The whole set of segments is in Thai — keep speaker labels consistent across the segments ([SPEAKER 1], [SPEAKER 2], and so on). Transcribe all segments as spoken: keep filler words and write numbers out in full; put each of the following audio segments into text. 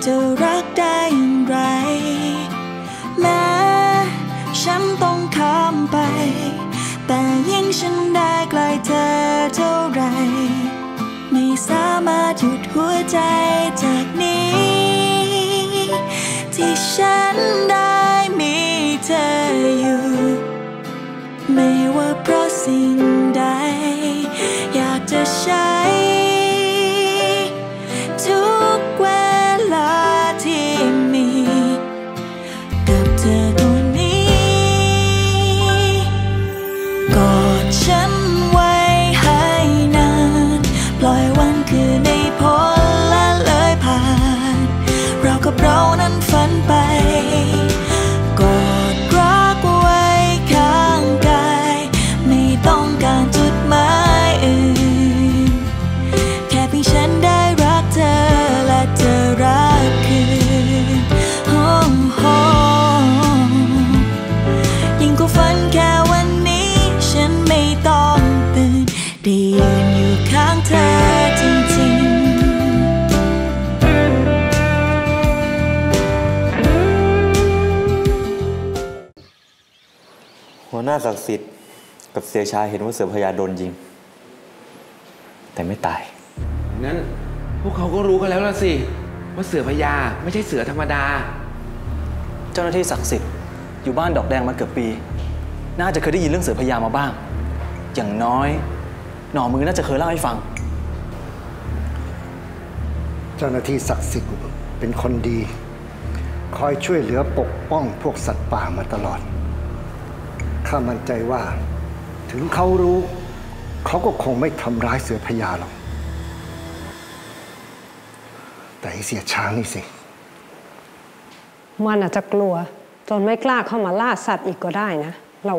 [SPEAKER 1] จะรักได้อย่างไรแม้ฉันต้องข้ามไปแต่ยิ่งฉันได้ใกล้เธอเท่าไรไม่สามารถหยุดหัวใจจากนี้ที่ฉันได้มีเธออยู่ไม่ว่าเพราะสิ่งใดอยากจะใช้ทุกเวลาที่มีกับเธอตัวนี้กอดฉันไว้ให้นานปล่อยวันคืนในพ้นและเลยผ่านเรากับเรานั้นฝันไปกอดรักไว้ข้างกายไม่ต้องการจุดหมายอื่นแค่เพียงฉันได้รักเธอและเธอรักคืนโอ้โหยิ่งกว่าฝันแค่วันนี้ฉันไม่ต้องตื่นได้ยืนอยู่ข้างเธอจริงๆ
[SPEAKER 2] หัวหน้าศักดิ์สิทธิ์กับเสียชาเห็นว่าเสือพญาโดนยิงแต่ไม่ตาย
[SPEAKER 3] งั้นพวกเขาก็รู้กันแล้วล่ะสิว่าเสือพญาไม่ใช่เสือธรรมดา
[SPEAKER 4] เจ้าหน้าที่ศักดิ์สิทธิ์อยู่บ้านดอกแดงมาเกือบปีน่าจะเคยได้ยินเรื่องเสือพญามาบ้างอย่างน้อยหน่อมือน่าจะเคยเล่าให้ฟัง
[SPEAKER 5] เจ้าหน้าที่ศักดิ์สิทธิ์เป็นคนดีคอยช่วยเหลือปกป้องพวกสัตว์ป่ามาตลอดข้ามั่นใจว่าถึงเขารู้เขาก็คงไม่ทำร้ายเสือพญาหรอกแต่ไอ้เสียช้างนี่สิ
[SPEAKER 6] มันอาจจะกลัวจนไม่กล้าเข้ามาล่าสัตว์อีกก็ได้นะเรา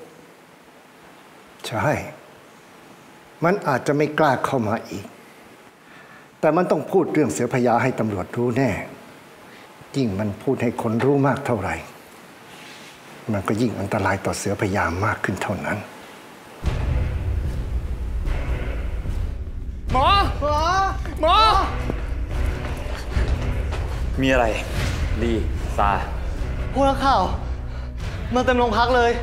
[SPEAKER 5] ใช่มันอาจจะไม่กล้าเข้ามาอีกแต่มันต้องพูดเรื่องเสือพญาให้ตำรวจรู้แน่ยิ่งมันพูดให้คนรู้มากเท่าไหร่มันก็ยิ่งอันตรายต่อเสือพญามากขึ้นเท่านั้น
[SPEAKER 3] หมอหมอหมอ
[SPEAKER 2] มีอะไรดีซา
[SPEAKER 7] พวกนักข่าวมาเต็มโรงพักเลย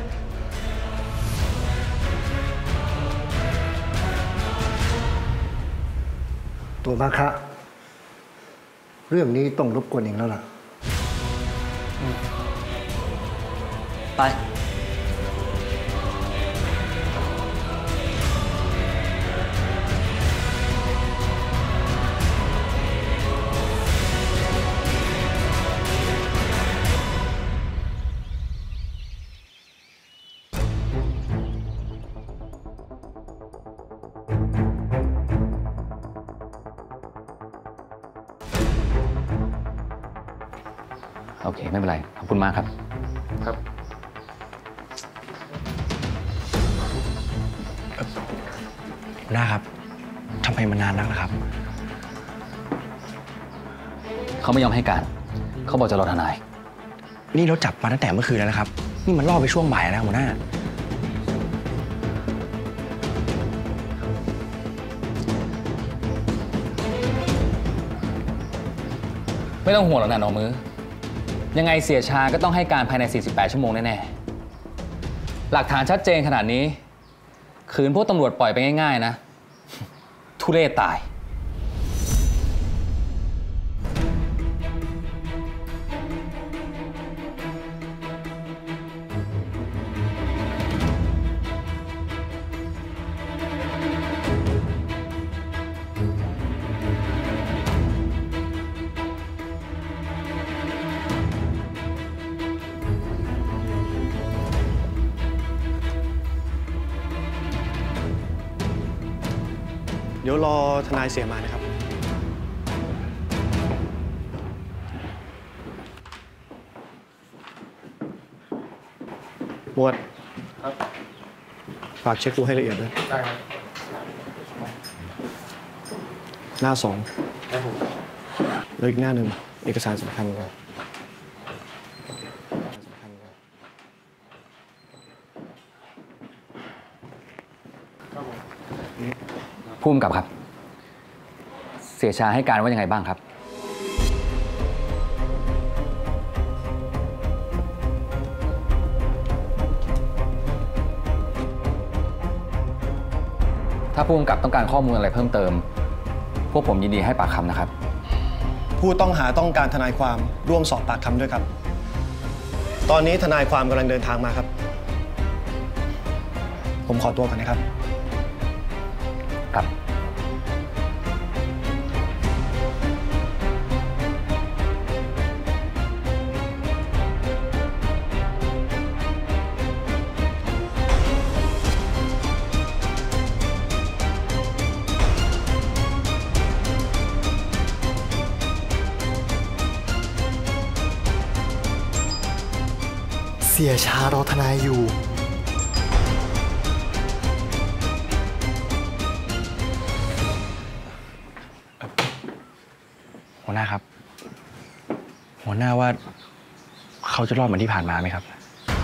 [SPEAKER 5] ตัวมาคะเรื่องนี้ต้องรบกวนเองแล้วล่ะ
[SPEAKER 4] ไป
[SPEAKER 8] โอเคไม่เป็นไรขอบคุณมากครับ
[SPEAKER 2] ครับ
[SPEAKER 4] หัวหน้าครับทำไมมันนานนักนะครับ
[SPEAKER 8] เขาไม่ยอมให้การเขาบอกจะรอทนาย
[SPEAKER 4] นี่เราจับมาตั้งแต่เมื่อคืนแล้วนะครับนี่มันล่อไปช่วงบ่ายแล้วหัวหน้า
[SPEAKER 8] ไม่ต้องห่วงหรอกนะน้องมือยังไงเสียชาก็ต้องให้การภายในสี่สิบแปดชั่วโมงแน่ๆหลักฐานชัดเจนขนาดนี้ขืนพวกตำรวจปล่อยไปง่ายๆนะทุเรศตาย
[SPEAKER 7] เดี๋ยวรอทนายเสียมานะครับหมวดครับฝากเช็คดูให้ละเอียดด้วยได้ครับหน้าสองได้ผมแล้วอีกหน้าหนึ่งเอกสารสำคัญครับ
[SPEAKER 8] ผู้กำกับครับเสียชาให้การว่ายังไงบ้างครับถ้าผู้กำกับต้องการข้อมูลอะไรเพิ่มเติมพวกผมยินดีให้ปากคำนะครับ
[SPEAKER 9] ผู้ต้องหาต้องการทนายความร่วมสอบปากคำด้วยครับตอนนี้ทนายความกำลังเดินทางมาครับผมขอตัวก่อนนะครับ
[SPEAKER 8] ครับ
[SPEAKER 10] เสียชารอทนายอยู่
[SPEAKER 7] หัวหน้าครับหัวหน้าว่าเขาจะรอดเหมือนที่ผ่านมาไหมครับ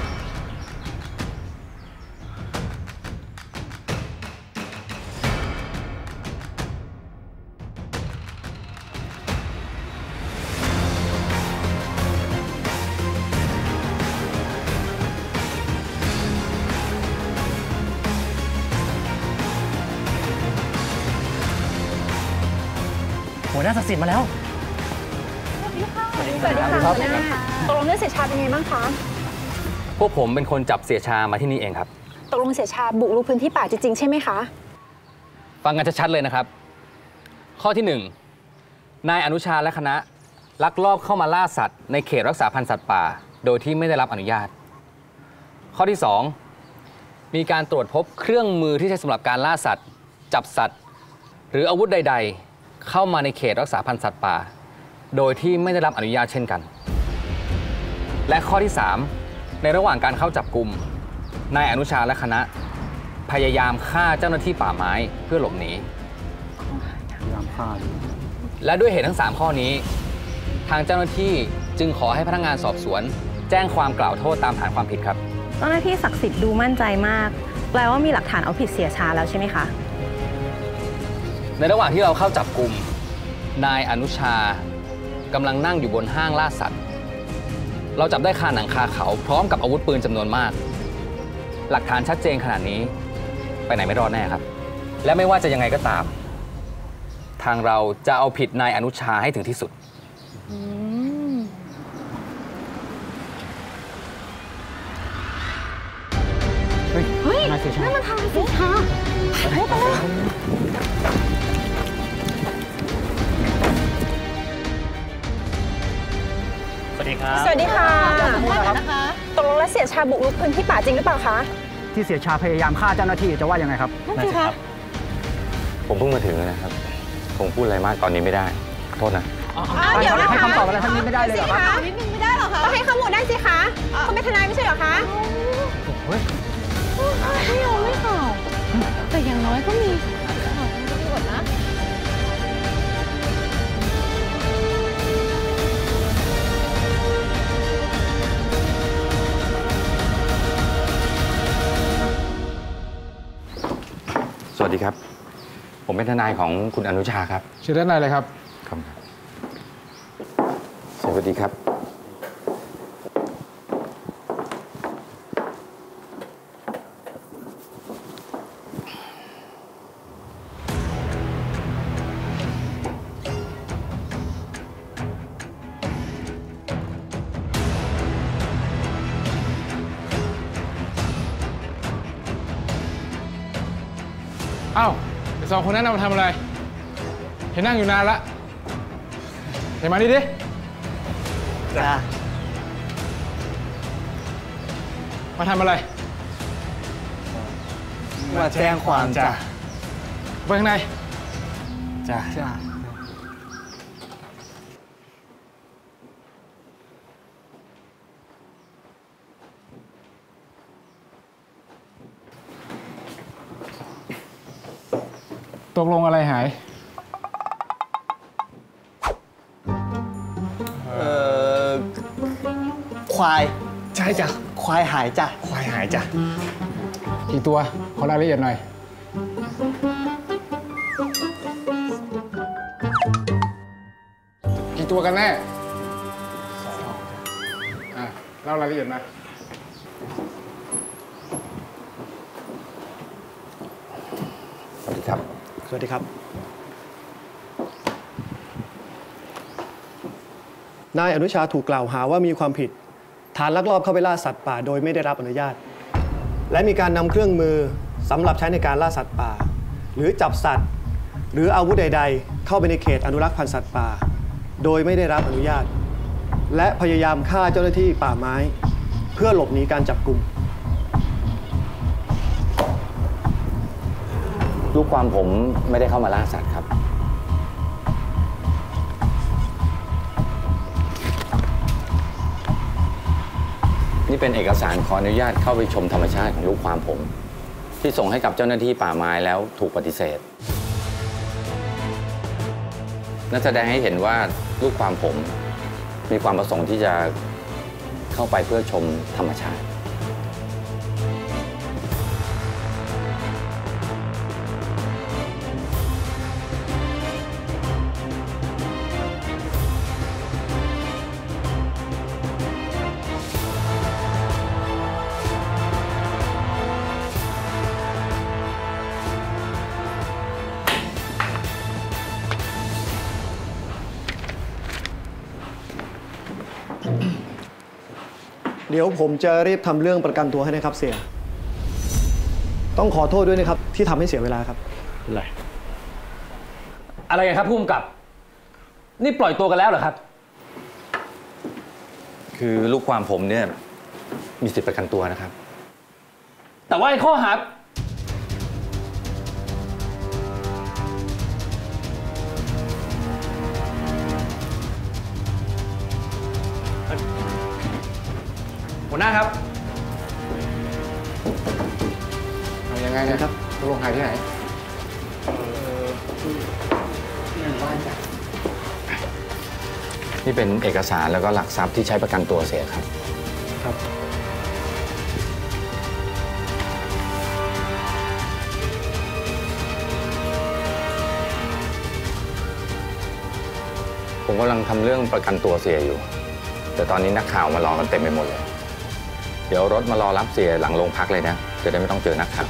[SPEAKER 4] หัวหน้าศักดิ์สิทธิ์มาแล้ว
[SPEAKER 11] สวัสดีค่ะสวัสดีค่ะหัวหน้าตกลงเรื่องเสียชาเป็นไงบ้างคะ
[SPEAKER 8] พวกผมเป็นคนจับเสียชามาที่นี่เองครับ
[SPEAKER 11] ตกลงเสียชาบุกรุกพื้นที่ป่าจริงๆใช่ไหมคะ
[SPEAKER 8] ฟังกันชัดๆเลยนะครับข้อที่หนึ่งนายอนุชาและคณะลักลอบเข้ามาล่าสัตว์ในเขตรักษาพันธุ์สัตว์ป่าโดยที่ไม่ได้รับอนุญาตข้อที่สองมีการตรวจพบเครื่องมือที่ใช้สำหรับการล่าสัตว์จับสัตว์หรืออาวุธใดๆเข้ามาในเขตรักษาพันธุ์สัตว์ป่าโดยที่ไม่ได้รับอนุญาตเช่นกันและข้อที่สามในระหว่างการเข้าจับกุมนายอนุชาและคณะพยายามฆ่าเจ้าหน้าที่ป่าไม้เพื่อหลบหนีและด้วยเหตุทั้งสามข้อนี้ทางเจ้าหน้าที่จึงขอให้พนักงานสอบสวนแจ้งความกล่าวโทษตามฐานความผิดครับ
[SPEAKER 12] เจ้าหน้าที่ศักดิ์สิทธิ์ดูมั่นใจมากแปลว่ามีหลักฐานเอาผิดเสียชาแล้วใช่ไหมคะ
[SPEAKER 8] ในระหว่างที่เราเข้าจับกุมนายอนุชากำลังนั่งอยู่บนห้างล่าสัตว์เราจับได้คาหนังคาเขาพร้อมกับอาวุธปืนจำนวนมากหลักฐานชัดเจนขนาดนี้ไปไหนไม่รอดแน่ครับและไม่ว่าจะยังไงก็ตามทางเราจะเอาผิดนายอนุชาให้ถึงที่สุด
[SPEAKER 11] เฮ้ยเฮ้ยนั่นมันทางเสียชาเฮ้ยไปเลย
[SPEAKER 13] สวัสดีครับ
[SPEAKER 11] สวัสดีค่ะตกลงแล้วเสียชาบุกรุกพื้นที่ป่าจริงหรือเปล่าคะ
[SPEAKER 14] ที่เสียชาพยายามฆ่าเจ้าหน้าที่จะว่ายังไงครับ
[SPEAKER 11] นั่นสิคะ
[SPEAKER 2] ผมเพิ่งมาถึงนะครับคงพูดอะไรมากตอนนี้ไม่ได้โทษนะ
[SPEAKER 11] เดี๋ยวนะคะ
[SPEAKER 14] ให้คำตอบอะไรทั้งนี้ไม่ได้เลยเหรอครับ
[SPEAKER 11] นิดนึงไม่ได้หรอคะก็ให้ข้อมูลได้สิคะเขาเป็นทนายไม่ใช่เหรอคะ
[SPEAKER 14] เฮ้ย
[SPEAKER 11] ไม่ยอมไม่ข่าวแต่อย่างน้อยก็มีข่าวตำรวจนะ
[SPEAKER 2] สวัสดีครับผมเป็นทนายของคุณอนุชาครับ
[SPEAKER 14] เชิญด้านในเลยครับ
[SPEAKER 2] ครับสวัสดีครับ
[SPEAKER 14] อ้าวไอ้สองคนนั้นมาทำอะไรเห็นนั่งอยู่นานละเห็นมาดิดิจ้ามาทำอะไร
[SPEAKER 10] มาแจ้งความจ้ะ
[SPEAKER 14] ไปข้างใน
[SPEAKER 10] จ้าจ้า
[SPEAKER 14] ตกลงอะไรหาย
[SPEAKER 10] เอ่อควาย
[SPEAKER 14] ใช่จ้ะ
[SPEAKER 10] ควายหายจ้ะ
[SPEAKER 14] ควายหายจ้ะกี่ตัวขอรายละเอียดหน่อยกี่ตัวกันแน่อ่ะเล่ารายละเอียดมา
[SPEAKER 2] สวัสดีคครับ
[SPEAKER 9] สวัสดีครับนายอนุชาถูกกล่าวหาว่ามีความผิดฐานลักลอบเข้าไปล่าสัตว์ป่าโดยไม่ได้รับอนุญาตและมีการนำเครื่องมือสำหรับใช้ในการล่าสัตว์ป่าหรือจับสัตว์หรืออาวุธใดๆเข้าไปในเขตอนุรักษ์พันธุ์สัตว์ป่าโดยไม่ได้รับอนุญาตและพยายามฆ่าเจ้าหน้าที่ป่าไม้เพื่อหลบหนีการจับกุม
[SPEAKER 2] ลูกความผมไม่ได้เข้ามาล่าสัตว์ครับนี่เป็นเอกสารขออนุญาตเข้าไปชมธรรมชาติของลูกความผมที่ส่งให้กับเจ้าหน้าที่ป่าไม้แล้วถูกปฏิเสธนั่นแสดงให้เห็นว่าลูกความผมมีความประสงค์ที่จะเข้าไปเพื่อชมธรรมชาติ
[SPEAKER 9] เดี๋ยวผมจะรีบทำเรื่องประกันตัวให้นะครับเสียต้องขอโทษด้วยนะครับที่ทำให้เสียเวลาครับอะไร
[SPEAKER 8] อะไรกันครับผู้กำกับนี่ปล่อยตัวกันแล้วเหรอครับ
[SPEAKER 2] คือลูกความผมเนี่ยมีสิทธิประกันตัวนะครับ
[SPEAKER 8] แต่ว่าไอ้ข้อหาหัวหน้าครับเอายังไงนะครับตกลงหายที่ไหน
[SPEAKER 2] นี่เป็นเอกสารแล้วก็หลักทรัพย์ที่ใช้ประกันตัวเสียครับ
[SPEAKER 9] ครับ
[SPEAKER 2] ผมกำลังทำเรื่องประกันตัวเสียอยู่แต่ตอนนี้นักข่าวมารอกันเต็มไปหมดเลยเดี๋ยวรถมารอรับเสียหลังโรงพักเลยนะจะได้ไม่ต้องเจอนักข่าว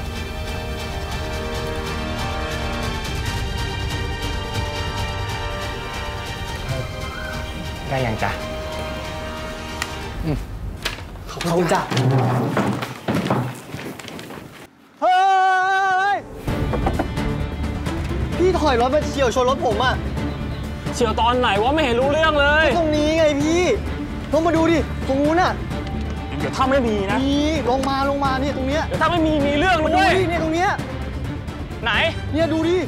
[SPEAKER 2] ได้ยังจ๊ะ
[SPEAKER 4] ขอบคุณจ้ะเฮ้ยพี่ถอยรถมาเฉี่ยวชนรถผมอ่ะ
[SPEAKER 7] เฉี่ยวตอนไหนวะไม่เห็นรู้เรื่องเลย
[SPEAKER 4] ตรงนี้ไงพี่ลงมาดูดิตรงนู้นน่ะ
[SPEAKER 7] เดี๋ยวถ้าไม่มีนะ
[SPEAKER 4] นี่ลงมาลงมาเนี่ยตรงเนี้ย
[SPEAKER 7] เดี๋ยวถ้าไม่มีมีเรื่องเลย
[SPEAKER 4] ดูดิเนี่ยตรงเนี้ย
[SPEAKER 7] ไหน
[SPEAKER 4] เนี่ยดูดิ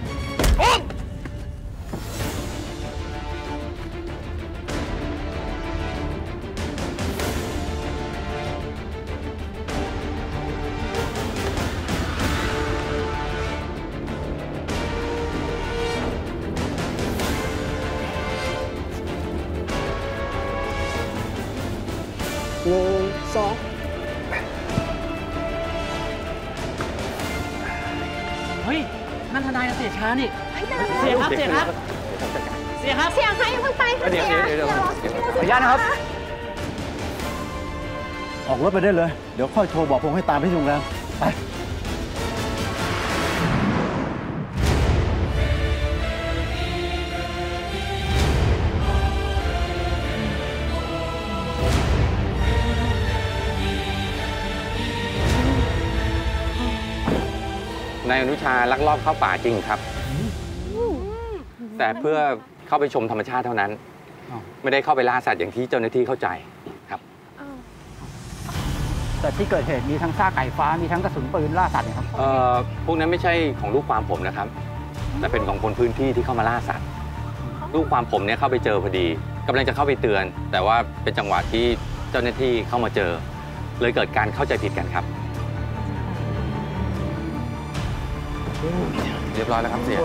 [SPEAKER 4] หนึ่งสอง
[SPEAKER 13] เฮ้ยนั่นทนายเสียช้านี่เสียครับเสียครับเสียครับ
[SPEAKER 11] เสียค่ะยังเพิ่งไปค่ะเสียเดี๋ยว
[SPEAKER 4] ขออนุญาตนะครับออกรถไปได้เลยเดี๋ยวค่อยโทรบอกผมให้ตามไปที่โรงแรมไป
[SPEAKER 2] นายอนุชาลักลอบเข้าป่าจริงครับแต่เพื่อเข้าไปชมธรรมชาติเท่านั้นไม่ได้เข้าไปล่าสัตว์อย่างที่เจ้าหน้าที่เข้าใจครับ
[SPEAKER 13] แต่ที่เกิดเหตุมีทั้งซากไก่ฟ้ามีทั้งกระสุนปืนล่าสัตว์ครับ
[SPEAKER 2] เอ่อพวกนั้นไม่ใช่ของลูกความผมนะครับแต่เป็นของคนพื้นที่ที่เข้ามาล่าสัตว์ลูกความผมเนี่ยเข้าไปเจอพอดีกำลังจะเข้าไปเตือนแต่ว่าเป็นจังหวะที่เจ้าหน้าที่เข้ามาเจอเลยเกิดการเข้าใจผิดกันครับเรียบร้อยแล้วครับเสีย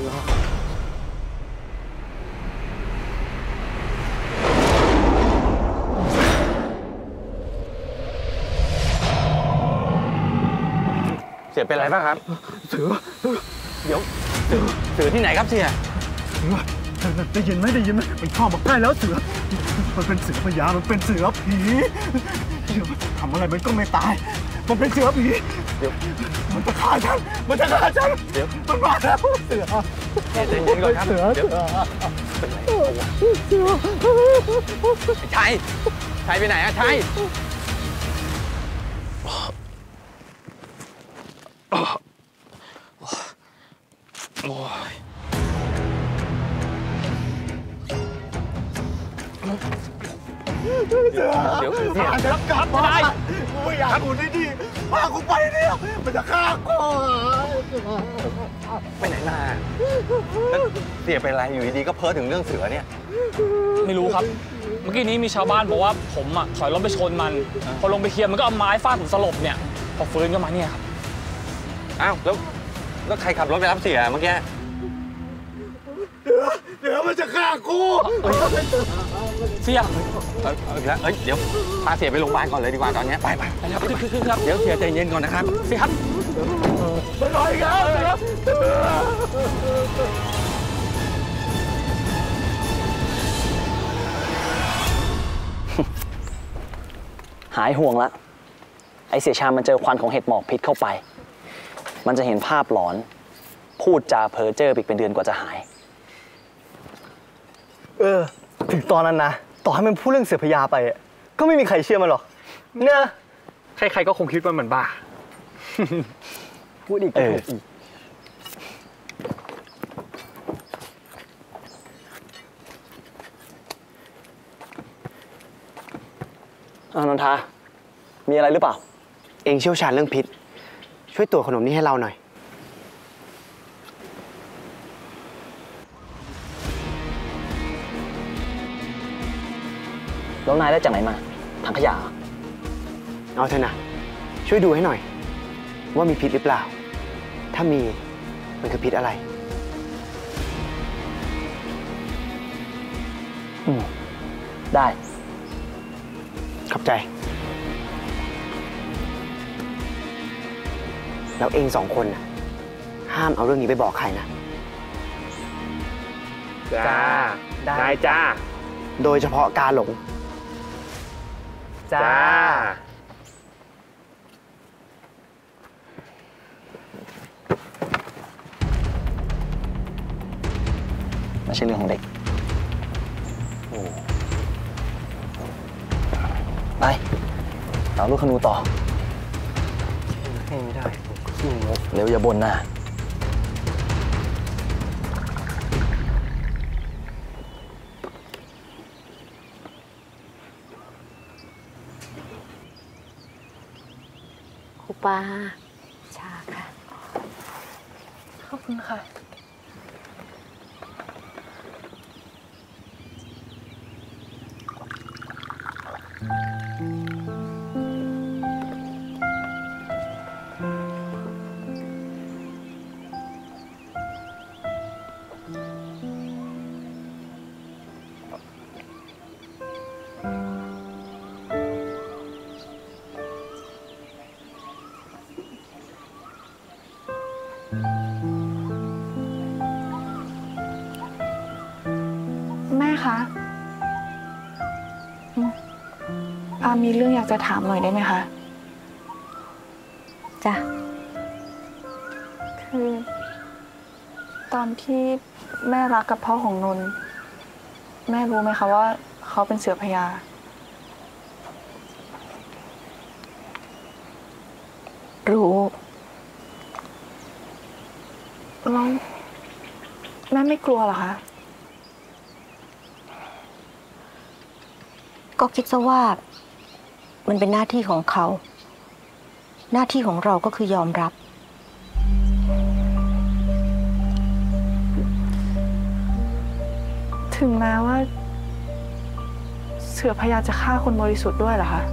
[SPEAKER 2] เสียเป็นอะไรบ้างครับ
[SPEAKER 4] เสือ
[SPEAKER 2] เดี๋ยวเสือที่ไหนครับเสีย
[SPEAKER 4] ได้ยินไหมได้ยินไหมมันเข้ามาใกล้แล้วเสือมันเป็นเสือพญามันเป็นเสือผีทำอะไรมันก็ไม่ตาย
[SPEAKER 9] มันเป็นเสือผีเดี๋ยวมันจะฆ่าฉันมันจะฆ่าฉันเดี๋ยวมันมาแล้วเสือ
[SPEAKER 2] ใจเย็นก่อนครับเสือเสือชัยชัยไปไหนอะชัยโอ้ย
[SPEAKER 9] เสือเดี๋ยวเสือจะกลับมาไม่อยากอยู่ที่นี่พากูไปเนี่ยมันจะฆ่ากู
[SPEAKER 2] ไปไหนมาแล้วเสียเป็นอะไรอยู่ดีๆก็เพ้อถึงเรื่องเสือเนี่ย
[SPEAKER 13] ไม่รู้ครับเมื่อกี้นี้มีชาวบ้านบอกว่าผมอ่ะถอยรถไปชนมันพอลงไปเคลียร์มันก็เอาไม้ฟาดผมสลบเนี่ยพอฟื้นก็มาเนี่ยครับ
[SPEAKER 2] อ้าวแล้วแล้วใครขับรถไปรับเสียเมื่อกี้
[SPEAKER 9] เดี๋ยวเดี๋ยวมันจะฆ่ากู
[SPEAKER 13] เสีย
[SPEAKER 2] เอาอีกแล้วเอ้ยเดี๋ยวพาเสียไปโรงพยาบาลก่อนเลยดีกว่าตอนนี้ไปไป
[SPEAKER 13] ไปครับขึ้นขึ้นครับ
[SPEAKER 2] เดี๋ยวเสียใจเย็นก่อนนะครับ
[SPEAKER 13] เสียครับ
[SPEAKER 9] ไปหน่อยครับ
[SPEAKER 4] หายห่วงละไอเสียชามันเจอควันของเห็ดหมอกพิษเข้าไปมันจะเห็นภาพหลอนพูดจาเพ้อเจ้ออีกเป็นเดือนกว่าจะหาย
[SPEAKER 10] เออถึงตอนนั้นนะต่อให้มันพูดเรื่องเสือพญาไปก็ไม่มีใครเชื่อมันหรอกเนี่ย
[SPEAKER 13] ใครๆก็คงคิดว่ามันบ้า
[SPEAKER 10] พูดอีกก็ถูกอีก
[SPEAKER 4] อนันทามีอะไรหรือเปล่า
[SPEAKER 10] เองเชี่ยวชาญเรื่องพิษช่วยตรวจขนมนี้ให้เราหน่อย
[SPEAKER 4] แล้วนายได้จากไหนมาถังขยะ
[SPEAKER 10] เอาเถอะนะช่วยดูให้หน่อยว่ามีพิษหรือเปล่าถ้ามีมันคือพิษอะไร
[SPEAKER 4] อืมได้
[SPEAKER 10] ขอบใจแล้วเองสองคนนะห้ามเอาเรื่องนี้ไปบอกใครนะ
[SPEAKER 14] จ้าได้จ้า
[SPEAKER 10] โดยเฉพาะกาหลง
[SPEAKER 14] จ้า
[SPEAKER 4] ไม่ใช่เรื่องของเด็กไปเอาลูกขนูต่อ
[SPEAKER 10] ไม่ได้
[SPEAKER 4] เร็วอย่าบ่นนะ
[SPEAKER 11] ครูปาชาค่ะขอบคุณค่ะ
[SPEAKER 15] แม่คะอามีเรื่องอยากจะถามหน่อยได้ไหมคะ
[SPEAKER 11] จ้ะ
[SPEAKER 15] คือตอนที่แม่รักกับพ่อของนนท์แม่รู้ไหมคะว่าเขาเป็นเสือพญา
[SPEAKER 11] รู้
[SPEAKER 15] แล้วแม่ไม่กลัวเหรอคะ
[SPEAKER 11] ก็คิดซะว่ามันเป็นหน้าที่ของเขาหน้าที่ของเราก็คือยอมรับ
[SPEAKER 15] ถึงแม้ว่าเสือพญาจะฆ่าคนบริสุทธิ์ด้วยเหรอคะ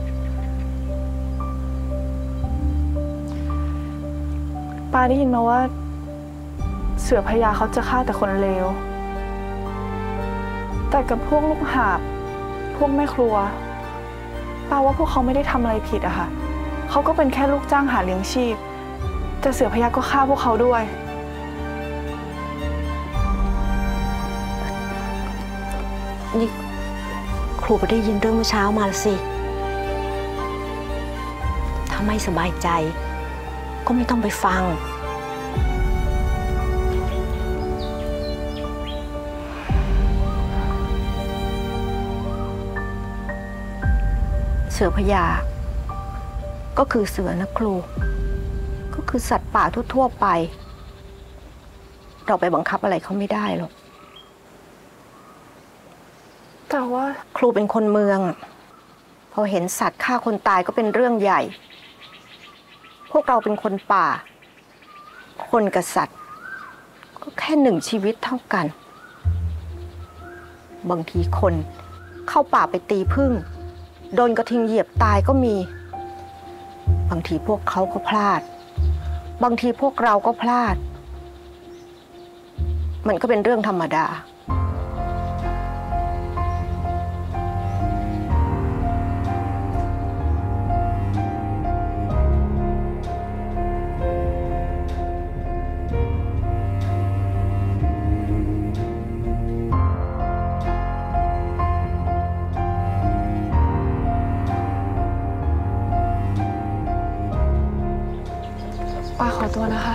[SPEAKER 15] ปาได้ยินมาว่าเสือพญาเขาจะฆ่าแต่คนเลวแต่กับพวกลูกหาบพวกแม่ครัวปาว่าพวกเขาไม่ได้ทำอะไรผิดอะค่ะเขาก็เป็นแค่ลูกจ้างหาเลี้ยงชีพแต่เสือพญาก็ฆ่าพวกเขาด้วย
[SPEAKER 11] นี่ครูไปได้ยินเรื่องเมื่อเช้ามาสิทำไม่สบายใจก็ไม่ต้องไปฟังเสือพญาก็คือเสือนะครูก็คือสัตว์ป่าทั่วๆไปเราไปบังคับอะไรเขาไม่ได้หรอก
[SPEAKER 15] แต่ว่า
[SPEAKER 11] ครูเป็นคนเมืองพอเห็นสัตว์ฆ่าคนตายก็เป็นเรื่องใหญ่พวกเราเป็นคนป่าคนกับสัตว์ก็แค่หนึ่งชีวิตเท่ากันบางทีคนเข้าป่าไปตีผึ้งโดนกระทิงเหยียบตายก็มีบางทีพวกเขาก็พลาดบางทีพวกเราก็พลาดมันก็เป็นเรื่องธรรมดา
[SPEAKER 15] ป้าขอตัวนะคะ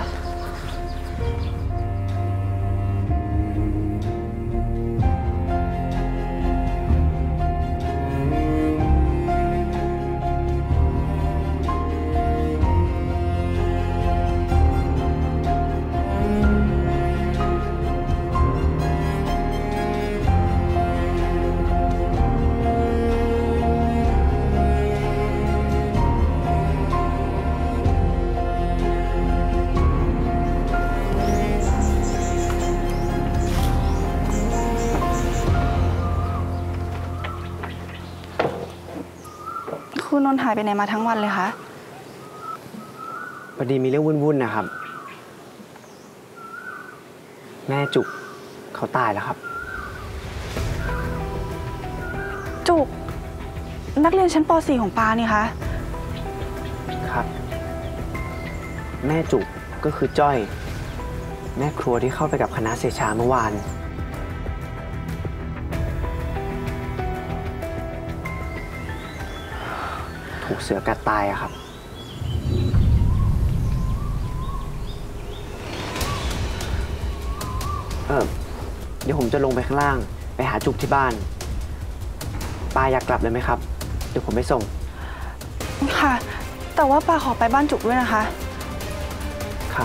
[SPEAKER 15] คุณนนท์หายไปไหนมาทั้งวันเลยคะ
[SPEAKER 10] พอดีมีเรื่องวุ่นๆนะครับแม่จุกเขาตายแล้วครับ
[SPEAKER 15] จุกนักเรียนชั้นป .สี่ ของปานี่คะ
[SPEAKER 10] ครับแม่จุกก็คือจ้อยแม่ครัวที่เข้าไปกับคณะเสชาเมื่อวานถูกเสือกัดตายอะครับเออเดี๋ยวผมจะลงไปข้างล่างไปหาจุกที่บ้านปาอยากกลับเลยไหมครับเดี๋ยวผมไปส่ง
[SPEAKER 15] ค่ะแต่ว่าปาขอไปบ้านจุกด้วยนะคะ
[SPEAKER 10] ครับ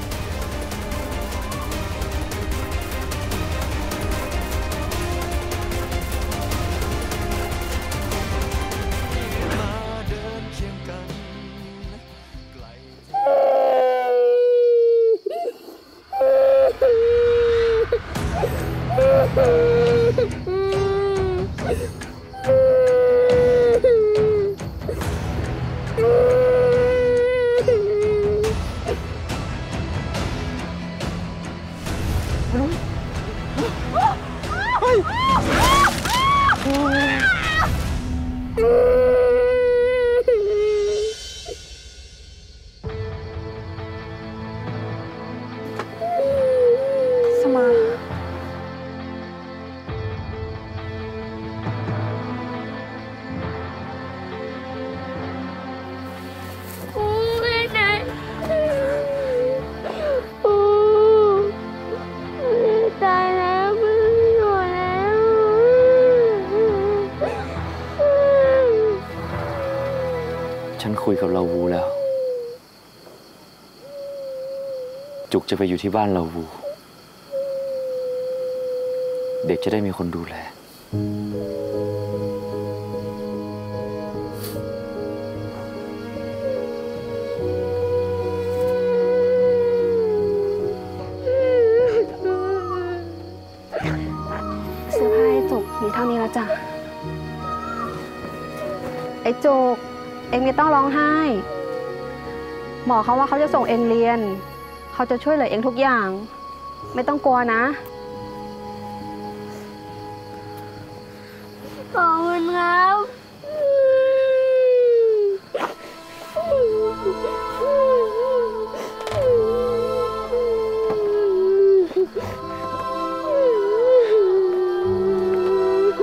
[SPEAKER 2] ฉันคุยกับเราวูแล้วจุกจะไปอยู่ที่บ้านเราวูเด็กจะได้มีคนดูแล
[SPEAKER 12] เสื้อผ้าไอ้จุกมีเท่านี้แล้วจ้ะไอ้จุกเองไม่ต้องร้องไห้หมอเขาว่าเขาจะส่งเองเรียนเขาจะช่วยเหลือเองทุกอย่างไม่ต้องกลัวนะ
[SPEAKER 16] ขอบคุณครับ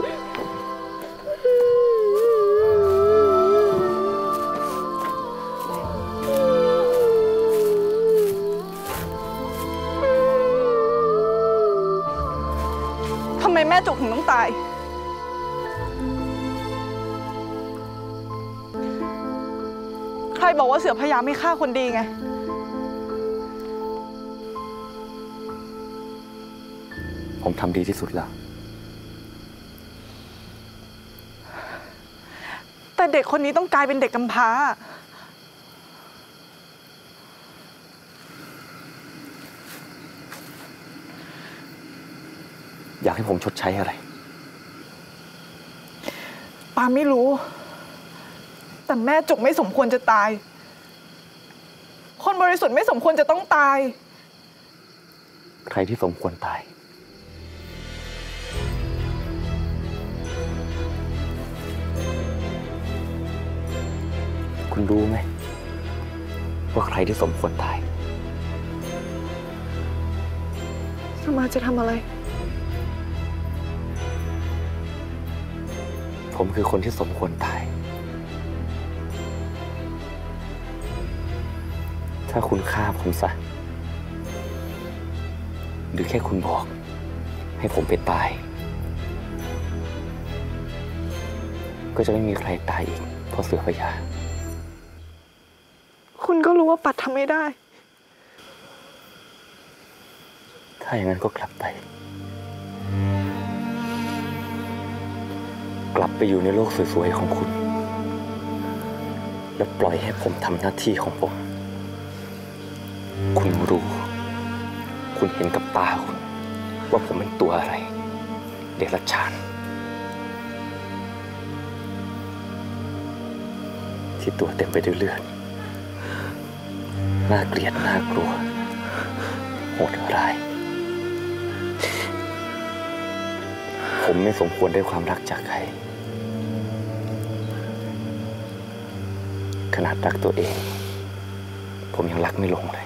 [SPEAKER 12] ไ
[SPEAKER 15] จุกถึงต้องตายใครบอกว่าเสือพญาไม่ฆ่าคนดีไง
[SPEAKER 4] ผมทำดีที่สุดแล้ว
[SPEAKER 15] แต่เด็กคนนี้ต้องกลายเป็นเด็กกำพร้า
[SPEAKER 4] อยากให้ผมชดใช้อะไร
[SPEAKER 15] ปาไม่รู้แต่แม่จุกไม่สมควรจะตายคนบริสุทธิ์ไม่สมควรจะต้องตาย
[SPEAKER 4] ใครที่สมควรตายคุณรู้ไหมว่าใครที่สมควรตาย
[SPEAKER 15] สมาจะทำอะไร
[SPEAKER 4] ผมคือคนที่สมควรตายถ้าคุณฆ่าผมซะหรือแค่คุณบอกให้ผมไปตายก็จะไม่มีใครตายอีกเพราะเสือพญา
[SPEAKER 15] คุณก็รู้ว่าปัดทำไม่ได้
[SPEAKER 4] ถ้าอย่างนั้นก็กลับไปกลับไปอยู่ในโลกสวยๆของคุณและปล่อยให้ผมทำหน้าที่ของผมคุณรู้คุณเห็นกับตาคุณว่าผมเป็นตัวอะไรเดรัจฉานที่ตัวเต็มไปด้วยเลือดน่าเกลียดน่ากลัวโหดร้ายผมไม่สมควรได้ความรักจากใครขนาดรักตัวเองผมยังรักไม่ลงเลย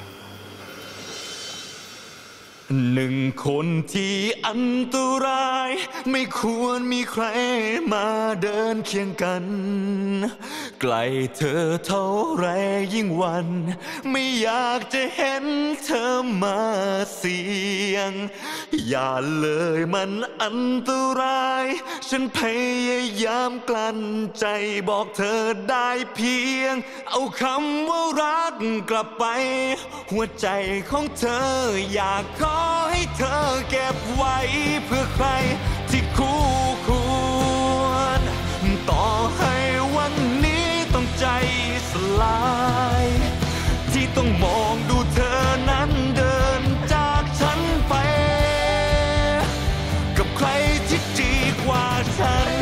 [SPEAKER 16] หนึ่งคนที่อันตรายไม่ควรมีใครมาเดินเคียงกันไกลเธอเท่าไรยิ่งวันไม่อยากจะเห็นเธอมาเสี่ยงอย่าเลยมันอันตรายฉันพยายามกลั้นใจบอกเธอได้เพียงเอาคำว่ารักกลับไปหัวใจของเธออยากขอให้เธอเก็บไว้เพื่อใครที่คู่ควรต่อให้วันนี้ต้องใจสลายที่ต้องมองดูเธอนั้นเดินจากฉันไปกับใครที่ดีกว่าฉัน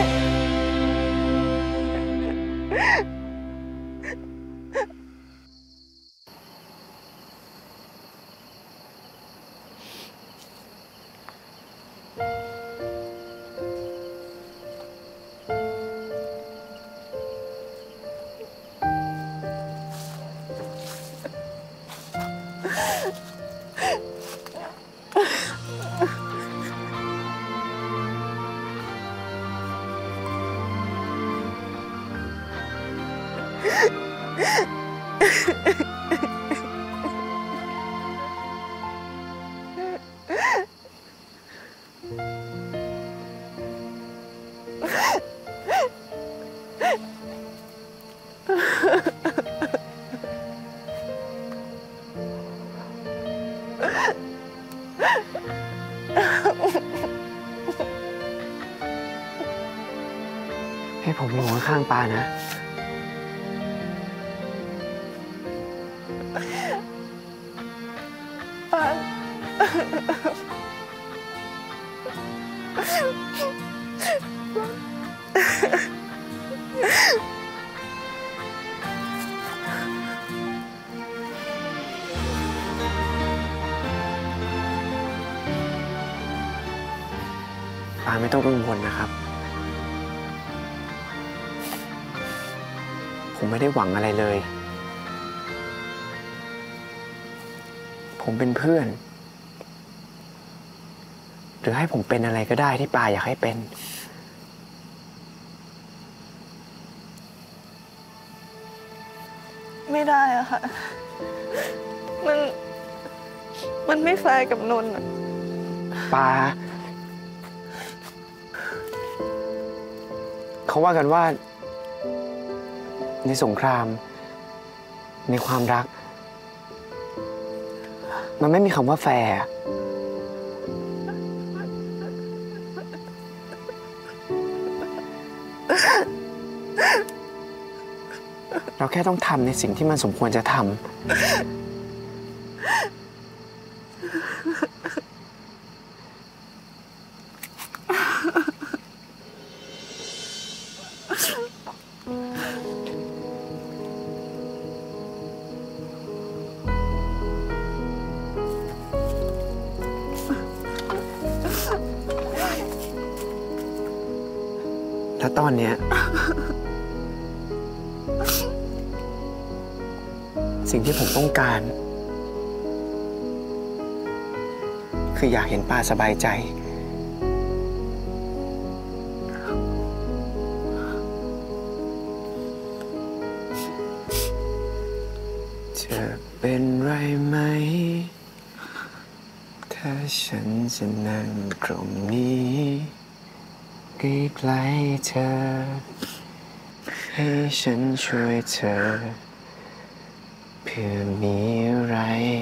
[SPEAKER 10] ให้ผมอยู่ข้างๆปานะ
[SPEAKER 15] ปา
[SPEAKER 10] ปาไม่ต้องกังวลนะครับผมไม่ได้หวังอะไรเลยผมเป็นเพื่อนหรือให้ผมเป็นอะไรก็ได้ที่ปาอยากให้เป็น
[SPEAKER 15] ไม่ได้อะค่ะมันมันไม่แฟร์กับนนท์อะ
[SPEAKER 10] ปาเขาว่ากันว่า ในสงคราม ในความรัก มันไม่มีคำว่าแฟร์เราแค่ต้องทำในสิ่งที่มันสมควรจะทำแล้วตอนเนี้ยสิ่งที่ผมต้องการ คืออยากเห็นป้าสบายใจจะเป็นไรไหมถ้าฉันจะนั่งตรงนี้ใกล้ๆเธอให้ฉันช่วยเธอเพื่อมีอะไร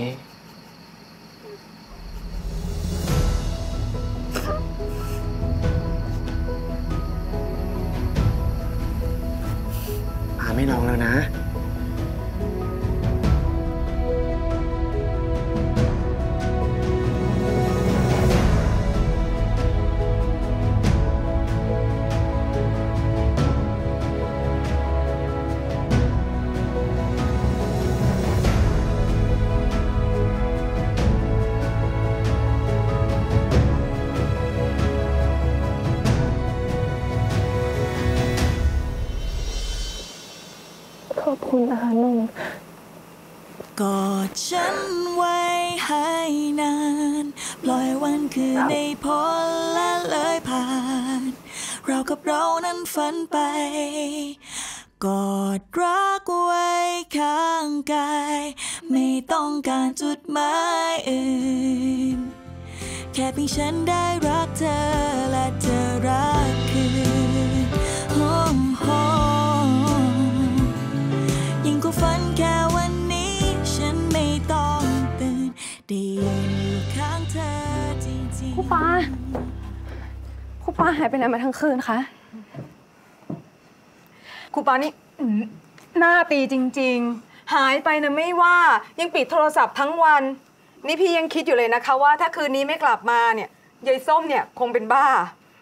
[SPEAKER 10] ป้าไม่ร้องแล้วนะ
[SPEAKER 15] ขอบคุณนะคะนุ่น
[SPEAKER 1] กอดฉันไว้ให้นานปล่อยวันคืนในพ้นและเลยผ่านเรากับเรานั้นฝันไปกอดรักไว้ข้างกายไม่ต้องการจุดหมายอื่นแค่เพียงฉันได้รักเธอและเธอรักคืนโอ้โหยิ่งกว่าฝันแค่วันนี้ฉันไม่ต้องตื่นได้ยืนอยู่ข้างเธอจริงๆ
[SPEAKER 12] ครูปาครูปาหายไปไหนมาทั้งคืนคะ
[SPEAKER 17] ครูปานี่หน้าตีจริงๆหายไปนะไม่ว่ายังปิดโทรศัพท์ทั้งวันนี่พี่ยังคิดอยู่เลยนะคะว่าถ้าคืนนี้ไม่กลับมาเนี่ยยายส้มเนี่ยคงเป็นบ้า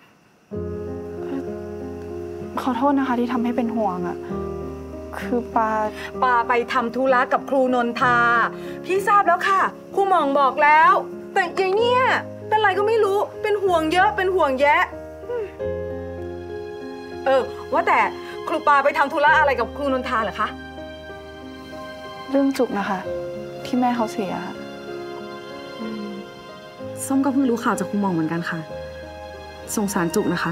[SPEAKER 15] ขอโทษนะคะที่ทำให้เป็นห่วงอะคือปา
[SPEAKER 17] ปาไปทำธุระกับครูนนทาพี่ทราบแล้วค่ะครูหม่องบอกแล้วแต่ยายเนี่ยเป็นไรก็ไม่รู้เป็นห่วงเยอะเป็นห่วงแยะเออว่าแต่ครูปาไปทำธุระอะไรกับครูนนทาเหรอคะ
[SPEAKER 15] เรื่องจุกนะคะที่แม่เขาเสีย
[SPEAKER 18] ส้มก็เพิ่งรู้ข่าวจากครูหม่องเหมือนกันค่ะสงสารจุกนะคะ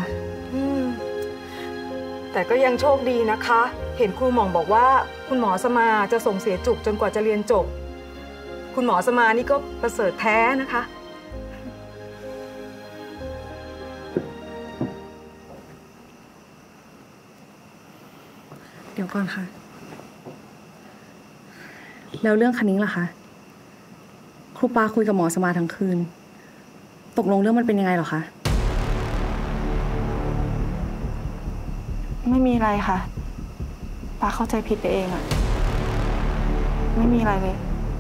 [SPEAKER 17] แต่ก็ยังโชคดีนะคะเห็นครูหม่องบอกว่าคุณหมอสมาจะส่งเสียจุกจนกว่าจะเรียนจบคุณหมอสมานี่ก็ประเสริฐแท้นะคะ
[SPEAKER 18] เดี๋ยวก่อนค่ะแล้วเรื่องคันนิ้งล่ะคะครูปาคุยกับหมอสมาทั้งคืนตกลงเรื่องมันเป็นยังไงหรอคะ
[SPEAKER 15] ไม่มีอะไรค่ะปาเข้าใจผิดไปเองอะไม่มีอะไรเลย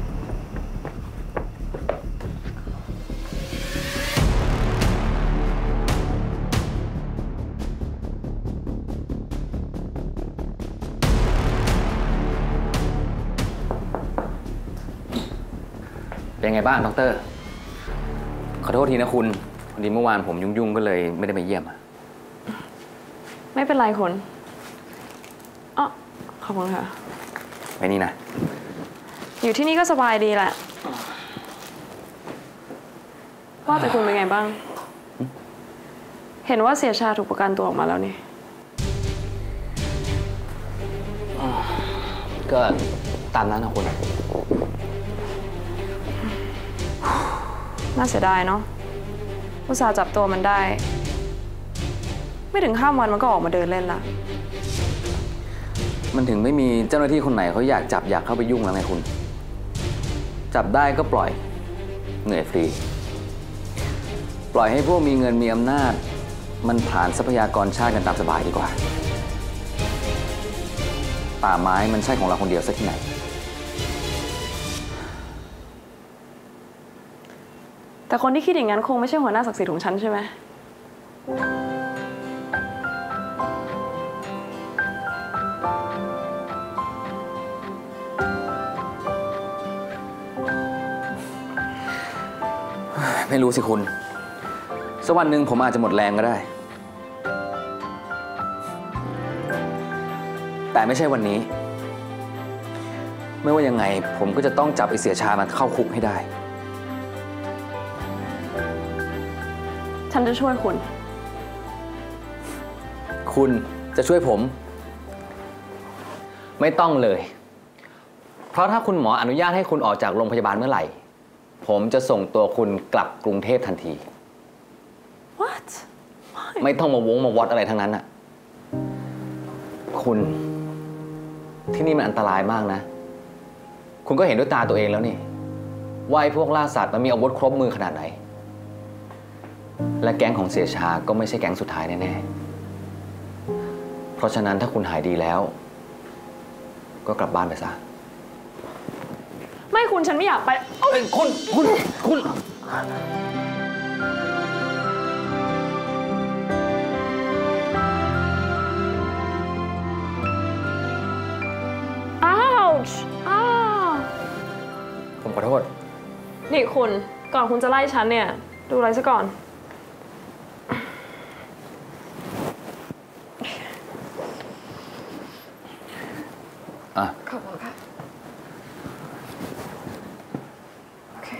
[SPEAKER 8] เป็นไงบ้างดร.ขอโทษทีนะคุณพอดีเมื่อวานผมยุ่งๆก็เลยไม่ได้มาเยี่ยม
[SPEAKER 12] ไม่เป็นไรคุณอ๋อขอบคุณค่ะ
[SPEAKER 8] ไปนี่นะ
[SPEAKER 12] อยู่ที่นี่ก็สบายดีแหละว่าแต่คุณเป็นไงบ้างเห็นว่าเสียชาถูกประกันตัวออกมาแล้วนี่
[SPEAKER 8] ก็ตามนั้นนะคุณ
[SPEAKER 12] น่าเสียดายเนาะอุตส่าห์จับตัวมันได้
[SPEAKER 15] ไม่ถึงข้ามวันมันก็ออกมาเดินเล่นละ
[SPEAKER 8] มันถึงไม่มีเจ้าหน้าที่คนไหนเขาอยากจับอยากเข้าไปยุ่งแล้วไงคุณ จับได้ก็ปล่อยเหนื่อยฟรี ปล่อยให้พวกมีเงินมีอำนาจมันผ่านทรัพยากรชาติกันตามสบายดีกว่าป่าไม้มันใช่ของเราคนเดียวสักที่ไหน
[SPEAKER 15] แต่คนที่คิดอย่างนั้นคงไม่ใช่หัวหน้าศักดิ์สิทธิ์ของฉันใช่ไหม
[SPEAKER 8] ไม่รู้สิคุณสักวันหนึ่งผมอาจจะหมดแรงก็ได้ แต่ไม่ใช่วันนี้ ไม่ว่ายังไงผมก็จะต้องจับไอ้เสียชามันเข้าคุกให้ได้
[SPEAKER 15] ฉันจะช่วยคุณ
[SPEAKER 8] คุณจะช่วยผม ไม่ต้องเลย เพราะถ้าคุณหมออนุญาตให้คุณออกจากโรงพยาบาลเมื่อไหร่ผมจะส่งตัวคุณกลับกรุงเทพทันที
[SPEAKER 15] What?
[SPEAKER 8] ไม่ต้องมาวงมาวัดอะไรทั้งนั้นน่ะคุณที่นี่มันอันตรายมากนะคุณก็เห็นด้วยตาตัวเองแล้วนี่ว่าไอ้พวกล่าสัตว์มันมีอาวุธครบมือขนาดไหนและแก๊งของเสียชาก็ไม่ใช่แก๊งสุดท้ายแน่ๆเพราะฉะนั้นถ้าคุณหายดีแล้วก็กลับบ้านไปซะ
[SPEAKER 15] ไม่คุณฉันไม่อยากไปเอ้ย
[SPEAKER 8] คุณคุณคุณ
[SPEAKER 15] อ้าวอ้าว
[SPEAKER 8] ผมขอโทษ
[SPEAKER 15] นี่คุณก่อนคุณจะไล่ฉันเนี่ยดูอะไรซะก่อน
[SPEAKER 8] อ่ะ
[SPEAKER 15] ขอบคุณค่ะโอเค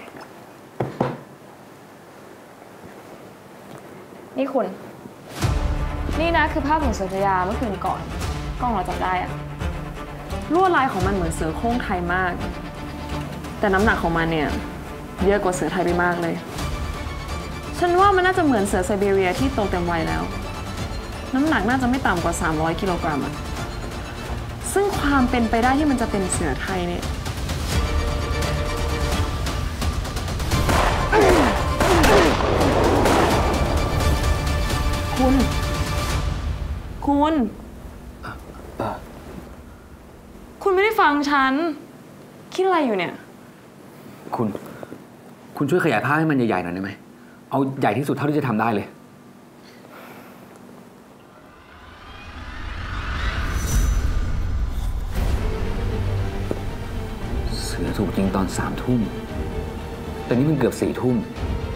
[SPEAKER 15] นี่คุณนี่นะคือภาพของเสือพญาเมื่อคืนก่อนกล้องเราจำได้อะลวดลายของมันเหมือนเสือโคร่งไทยมากแต่น้ำหนักของมันเนี่ยเยอะกว่าเสือไทยไปมากเลยฉันว่ามันน่าจะเหมือนเสือไซบีเรียที่โตเต็มวัยแล้วน้ำหนักน่าจะไม่ต่ำกว่าสามร้อยกิโลกรัมอะซึ่งความเป็นไปได้ที่มันจะเป็นเสือไทยเนี่ยคุณคุณคุณไม่ได้ฟังฉันคิดอะไรอยู่เนี่ย
[SPEAKER 8] คุณคุณช่วยขยายภาพให้มันใหญ่ๆหน่อยได้ไหมเอาใหญ่ที่สุดเท่าที่จะทำได้เลยเสือถูกยิงตอนสามทุ่มแต่นี่มันเกือบสี่ทุ่ม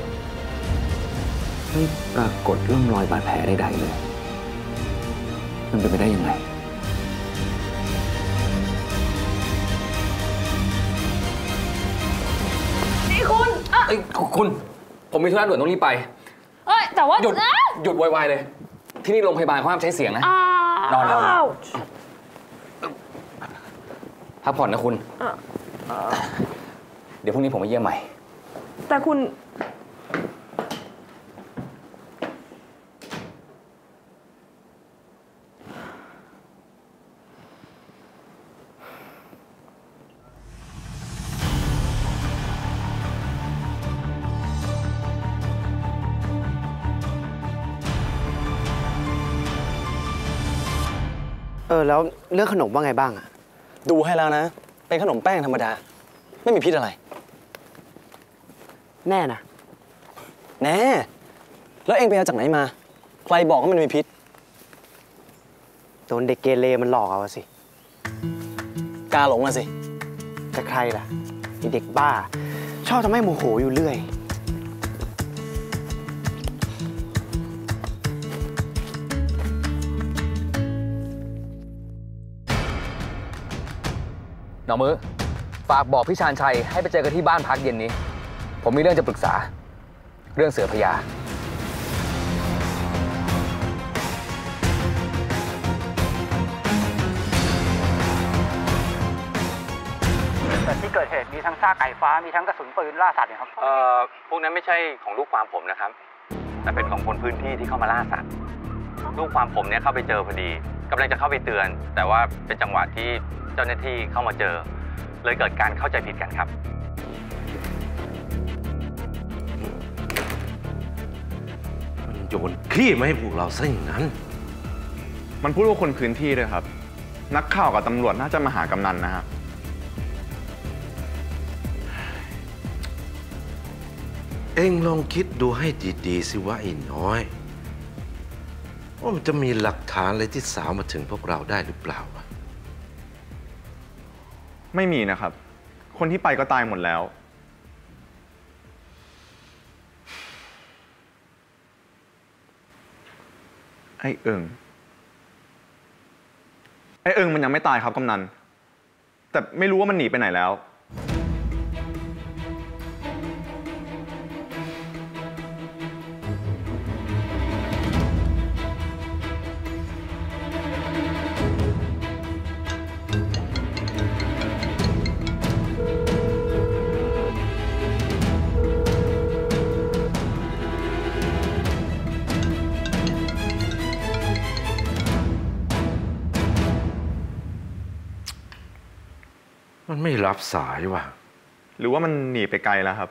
[SPEAKER 8] ไม่ปรากฏร่องรอยบาดแผลใดๆเลยมันเป็นไปได้ยังไง
[SPEAKER 15] นี่คุณอ่ะ
[SPEAKER 8] คุณผมมีธุระด่วนต้องรีบไป
[SPEAKER 15] เอ้ยแต่ว่า
[SPEAKER 8] หยุดหยุดวายๆเลยที่นี่โรงพยาบาลเขาห้ามใช้เสียงนะนอนแล้วพักผ่อนนะคุณเดี๋ยวพรุ่งนี้ผมมาเยี่ยมใหม่
[SPEAKER 15] แต่คุณ
[SPEAKER 10] เออแล้วเรื่องขนมว่าไงบ้างอะ
[SPEAKER 4] ดูให้แล้วนะเป็นขนมแป้งธรรมดาไม่มีพิษอะไร
[SPEAKER 10] แน่นะ
[SPEAKER 4] แน่แล้วเองไปเอาจากไหนมาใครบอกว่ามันมีพิษ
[SPEAKER 10] โดนเด็กเกเรมันหลอกเอาสิ
[SPEAKER 4] กาหลงอะสิ
[SPEAKER 10] จะใครล่ะไอเด็กบ้าชอบทำให้โมโหอยู่เรื่อย
[SPEAKER 8] หนอมือฝากบอกพี่ชาญชัยให้ไปเจอกันที่บ้านพักเย็นนี้ผมมีเรื่องจะปรึกษาเรื่องเสือพญา
[SPEAKER 19] แต่ที่เกิดเหตุมีทั้งซากไก่ฟ้ามีทั้งกระสุนปืนล่าสัตว์เนี่ยครับ
[SPEAKER 2] เอ่อพวกนั้นไม่ใช่ของลูกความผมนะครับแต่เป็นของคนพื้นที่ที่เข้ามาล่าสัตว์ลูกความผมเนี่ยเข้าไปเจอพอดีกำลังจะเข้าไปเตือน แต่ว่าเป็นจังหวะที่เจ้าหน้าที่เข้ามาเจอเลยเกิดการเข้าใจผิดกันครับ
[SPEAKER 3] มันโยนขี้มาให้พวกเราซะอย่างนั้น
[SPEAKER 20] มันพูดว่าคนพื้นที่ด้วยครับนักข่าวกับตำรวจน่าจะมาหากำนันนะครับ
[SPEAKER 3] เอ็งลองคิดดูให้ดีๆสิว่าไอ้น้อยว่ามันจะมีหลักฐานอะไรที่สาวมาถึงพวกเราได้หรือเปล่าวะ
[SPEAKER 20] ไม่มีนะครับคนที่ไปก็ตายหมดแล้วไอ้เอิงไอ้เอิงมันยังไม่ตายครับกำนันแต่ไม่รู้ว่ามันหนีไปไหนแล้ว
[SPEAKER 3] มันไม่รับสายว่ะ
[SPEAKER 20] หรือว่ามันหนีไปไกลแล้วครับ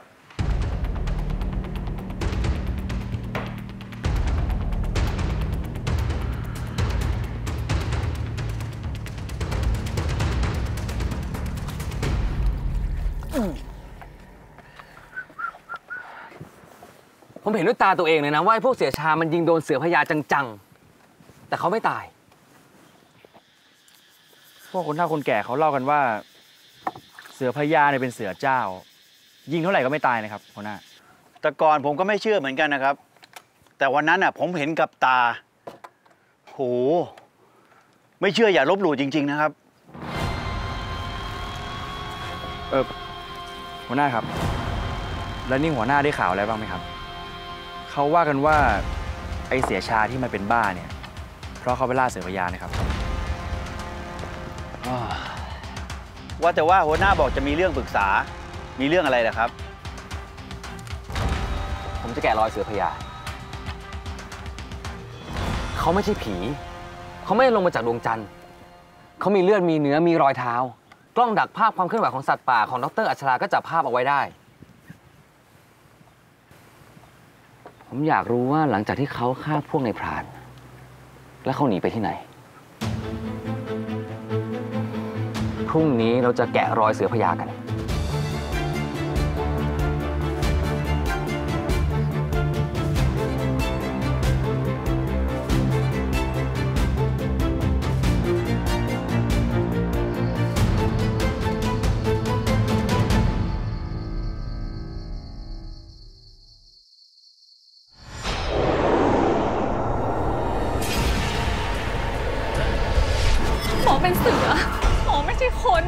[SPEAKER 8] ผมเห็นด้วยตาตัวเองเลยนะว่าไอ้พวกเสียชามันยิงโดนเสือพญาจังๆแต่เขาไม่ตาย
[SPEAKER 21] พวกคนเฒ่าคนแก่เขาเล่ากันว่าเสือพญาเนี่ยเป็นเสือเจ้ายิงเท่าไหร่ก็ไม่ตายนะครับหัวหน้า
[SPEAKER 19] แต่ก่อนผมก็ไม่เชื่อเหมือนกันนะครับแต่วันนั้นอ่ะผมเห็นกับตาโหไม่เชื่ออย่าลบหลู่จริงๆนะครับ
[SPEAKER 21] เออหัวหน้าครับแล้วนี่หัวหน้าได้ข่าวอะไรบ้างไหมครับเขาว่ากันว่าไอเสียชาที่มันเป็นบ้าเนี่ยเพราะเขาไปล่าเสือพญานะครับ
[SPEAKER 19] ว่าแต่ว่าหัวหน้าบอกจะมีเรื่องปรึกษามีเรื่องอะไรล่ะครับ
[SPEAKER 8] ผมจะแกะรอยเสือพญาเขาไม่ใช่ผีเขาไม่ได้ลงมาจากดวงจันทร์เขามีเลือดมีเนื้อมีรอยเท้ากล้องดักภาพความเคลื่อนไหวของสัตว์ป่าของดร.อัชราก็จับภาพเอาไว้ได้ผมอยากรู้ว่าหลังจากที่เขาฆ่าพวกในพรานแล้วเขาหนีไปที่ไหนพรุ่งนี้เราจะแกะรอยเสือพญากัน
[SPEAKER 15] หมอเป็นเสือหมอไม่ใช่คน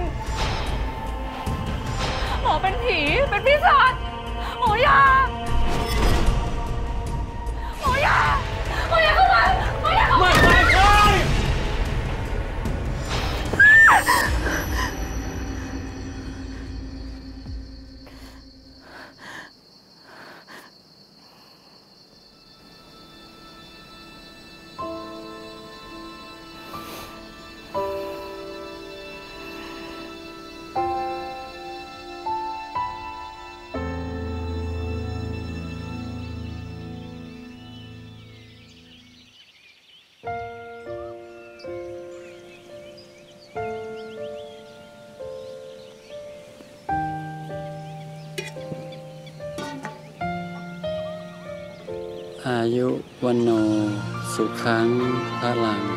[SPEAKER 15] หมอเป็นผีเป็นปีศาจหมอยาหมอยาหมอยาเข้ามาหมอยาเข้ามาไม่ไม่
[SPEAKER 22] อายุวันโนสุขังพลัง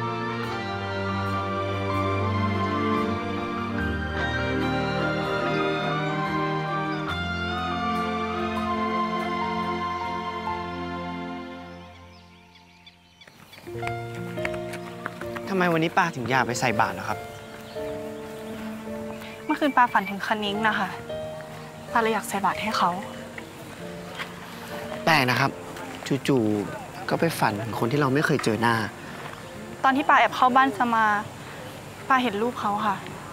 [SPEAKER 10] ทำไมวันนี้ป้าถึงอยากไปใส่บาตรล่ะครับ
[SPEAKER 23] เมื่อคืนป้าฝันถึงคณิ้งนะคะป้าเลยอยากใส่บาตรให้เขา
[SPEAKER 10] แปลกนะครับจู่ๆก็ไปฝันถึงคนที่เราไม่เคยเจอหน้า
[SPEAKER 23] ตอนที่ป้าแอบเข้าบ้านสมาป้าเห็นรูปเขาค่ะ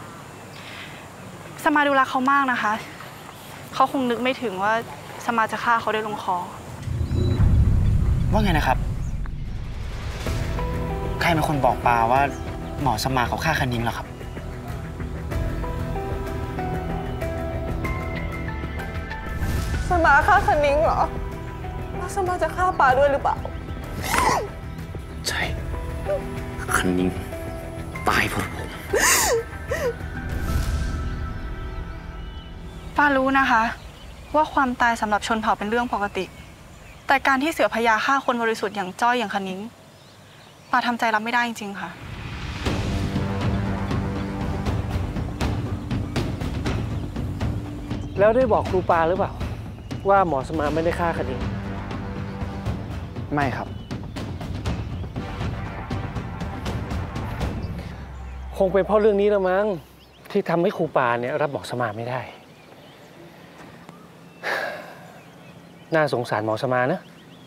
[SPEAKER 23] สมาดูรักเขามากนะคะเขาคงนึกไม่ถึงว่าสมาจะฆ่าเขาได้ลงคอ
[SPEAKER 10] ว่าไงนะครับใครเป็นคนบอกปาว่าหมอสมาเขาฆ่าคณิ้งเหรอครับ
[SPEAKER 17] สมาฆ่าคณิ้งเหรอแล้วสมาจะฆ่าปาด้วยหรือเปล่า
[SPEAKER 10] ใช่คณิ้งตายเพราะผม
[SPEAKER 23] ป้ารู้นะคะ ว่าความตายสำหรับชนเผ่าเป็นเรื่องปกติ แต่การที่เสือพญาฆ่าคนบริสุทธิ์อย่างจ้อยอย่างคณิ้งป้าทำใจรับไม่ได้จริงๆค่ะ
[SPEAKER 5] แล้วได้บอกครูปาหรือเปล่าว่าหมอสมาไม่ได้ฆ่าคณิ้ง
[SPEAKER 21] ไม่ครับ
[SPEAKER 5] คงเป็นเพราะเรื่องนี้แล้วมั้งที่ทำให้ครูปาเนี่ยรับหมอสมาไม่ได้น่าสงสารหมอสมานะ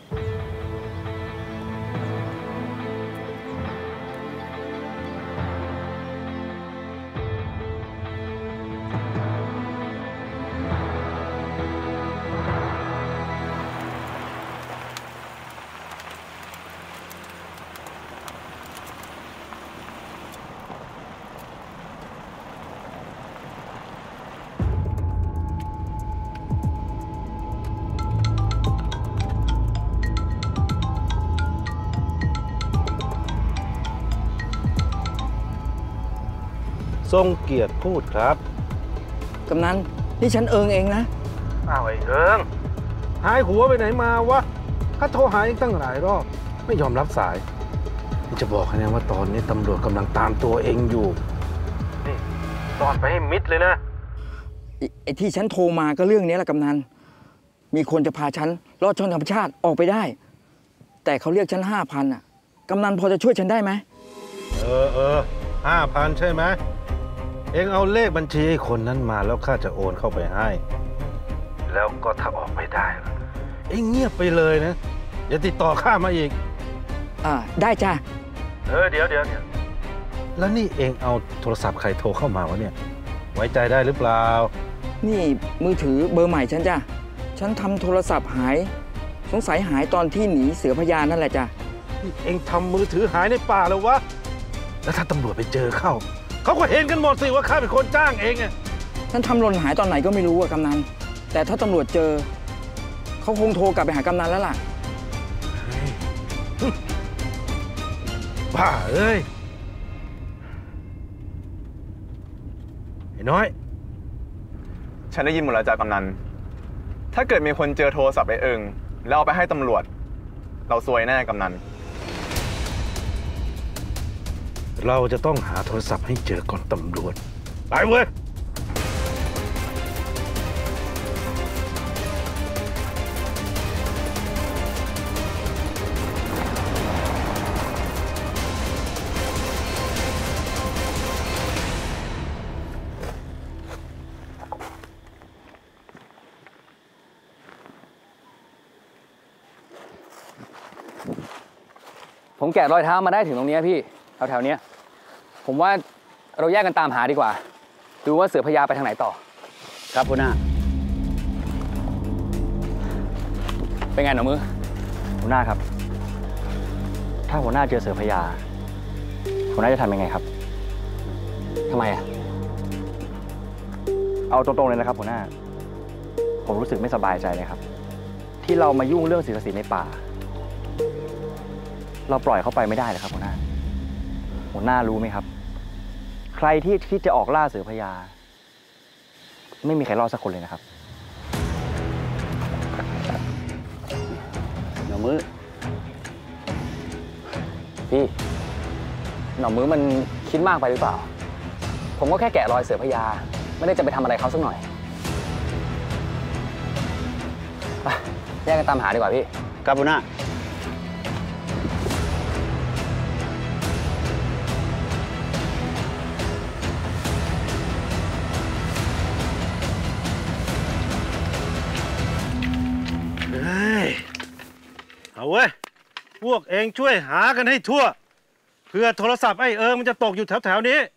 [SPEAKER 3] ทรงเกียรติพูดครับ
[SPEAKER 6] กำนันนี่ฉันเอิงเองนะ
[SPEAKER 3] อ้าวไอ้เอิงหายหัวไปไหนมาวะข้าโทรหาเองตั้งหลายรอบไม่ยอมรับสายจะบอกให้นะว่าตอนนี้ตำรวจกำลังตามตัวเองอยู่นี่ตอดไปให้มิดเลยนะ
[SPEAKER 6] ไอ้ที่ฉันโทรมาก็เรื่องนี้แหละกำนันมีคนจะพาฉันลอดช่องธรรมชาติออกไปได้แต่เขาเรียกฉันห้าพันอ่ะกำนันพอจะช่วยฉันได้ไหม
[SPEAKER 3] เออเออห้าพันใช่ไหมเองเอาเลขบัญชีคนนั้นมาแล้วข้าจะโอนเข้าไปให้แล้วก็ถ้าออกไม่ได้เองเงียบไปเลยนะอย่าติดต่อข้ามาอีก
[SPEAKER 6] อ่าได้จ้ะ
[SPEAKER 3] เออเดี๋ยวเดี๋ยวเดี๋ยวแล้วนี่เองเอาโทรศัพท์ใครโทรเข้ามาวะเนี่ยไว้ใจได้หรือเปล่า
[SPEAKER 6] นี่มือถือเบอร์ใหม่ฉันจ้ะฉันทำโทรศัพท์หายสงสัยหายตอนที่หนีเสือพญานั่นแหละจ้ะ
[SPEAKER 3] เองทำมือถือหายในป่าเลยวะแล้วถ้าตำรวจไปเจอเข้าเขาก็เห็นกันหมดสิว่าข้าเป็นคนจ้างเองไง
[SPEAKER 6] ฉันทำหล่นหายตอนไหนก็ไม่รู้อะกำนันแต่ถ้าตำรวจเจอเขาคงโทรกลับไปหากำนันแล้วล่ะ
[SPEAKER 3] บ้าเอ้ยไอ้น้อย
[SPEAKER 20] ฉันได้ยินหมดแล้วจากกำนันถ้าเกิดมีคนเจอโทรศัพท์ไอ้เอิงแล้วเอาไปให้ตำรวจเราซวยแน่กำนัน
[SPEAKER 3] เราจะต้องหาโทรศัพท์ให้เจอก่อนตำรวจไปเว้ย
[SPEAKER 8] ผมแกะรอยเท้ามาได้ถึงตรงนี้พี่แถวๆนี้ผมว่าเราแยกกันตามหาดีกว่าดูว่าเสือพญาไปทางไหนต่อ
[SPEAKER 19] ครับหัวหน้า
[SPEAKER 8] เป็นไงหนูมือ
[SPEAKER 21] หัวหน้าครับถ้าหัวหน้าเจอเสือพญาหัวหน้าจะทำยังไงครับ
[SPEAKER 8] ทำไมอ่ะ
[SPEAKER 21] เอาตรงๆเลยนะครับหัวหน้าผมรู้สึกไม่สบายใจเลยครับที่เรามายุ่งเรื่องสิ่งศักดิ์สิทธิ์ในป่าเราปล่อยเขาไปไม่ได้เลยครับหัวหน้าหัวหน้ารู้ไหมครับใครที่คิดจะออกล่าเสือพญาไม่มีใครรอดสักคนเลยนะครับ
[SPEAKER 8] หน่อมือพี่หน่อมือมันคิดมากไปหรือเปล่าผมก็แค่แกะรอยเสือพญาไม่ได้จะไปทำอะไรเขาสักหน่อยไปแยกกันตามหาดีกว่าพี่
[SPEAKER 19] ครับหัวหน้า
[SPEAKER 3] เอาเว้ยพวกเองช่วยหากันให้ทั่วเพื่อโทรศัพท์ไอ้เอิงมันจะตกอยู่แถวๆนี้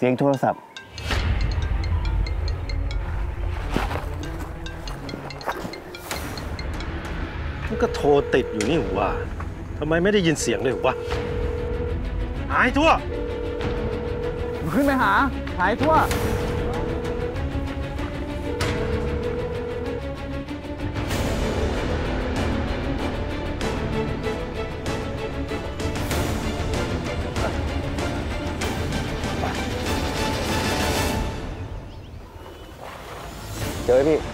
[SPEAKER 19] สียงโทรศัพท์
[SPEAKER 3] มันก็โทรติดอยู่นี่หว่าทำไมไม่ได้ยินเสียงเลยวะหายทั่ว
[SPEAKER 14] ขึ้นไปหาหายทั่ว
[SPEAKER 8] เจอพี่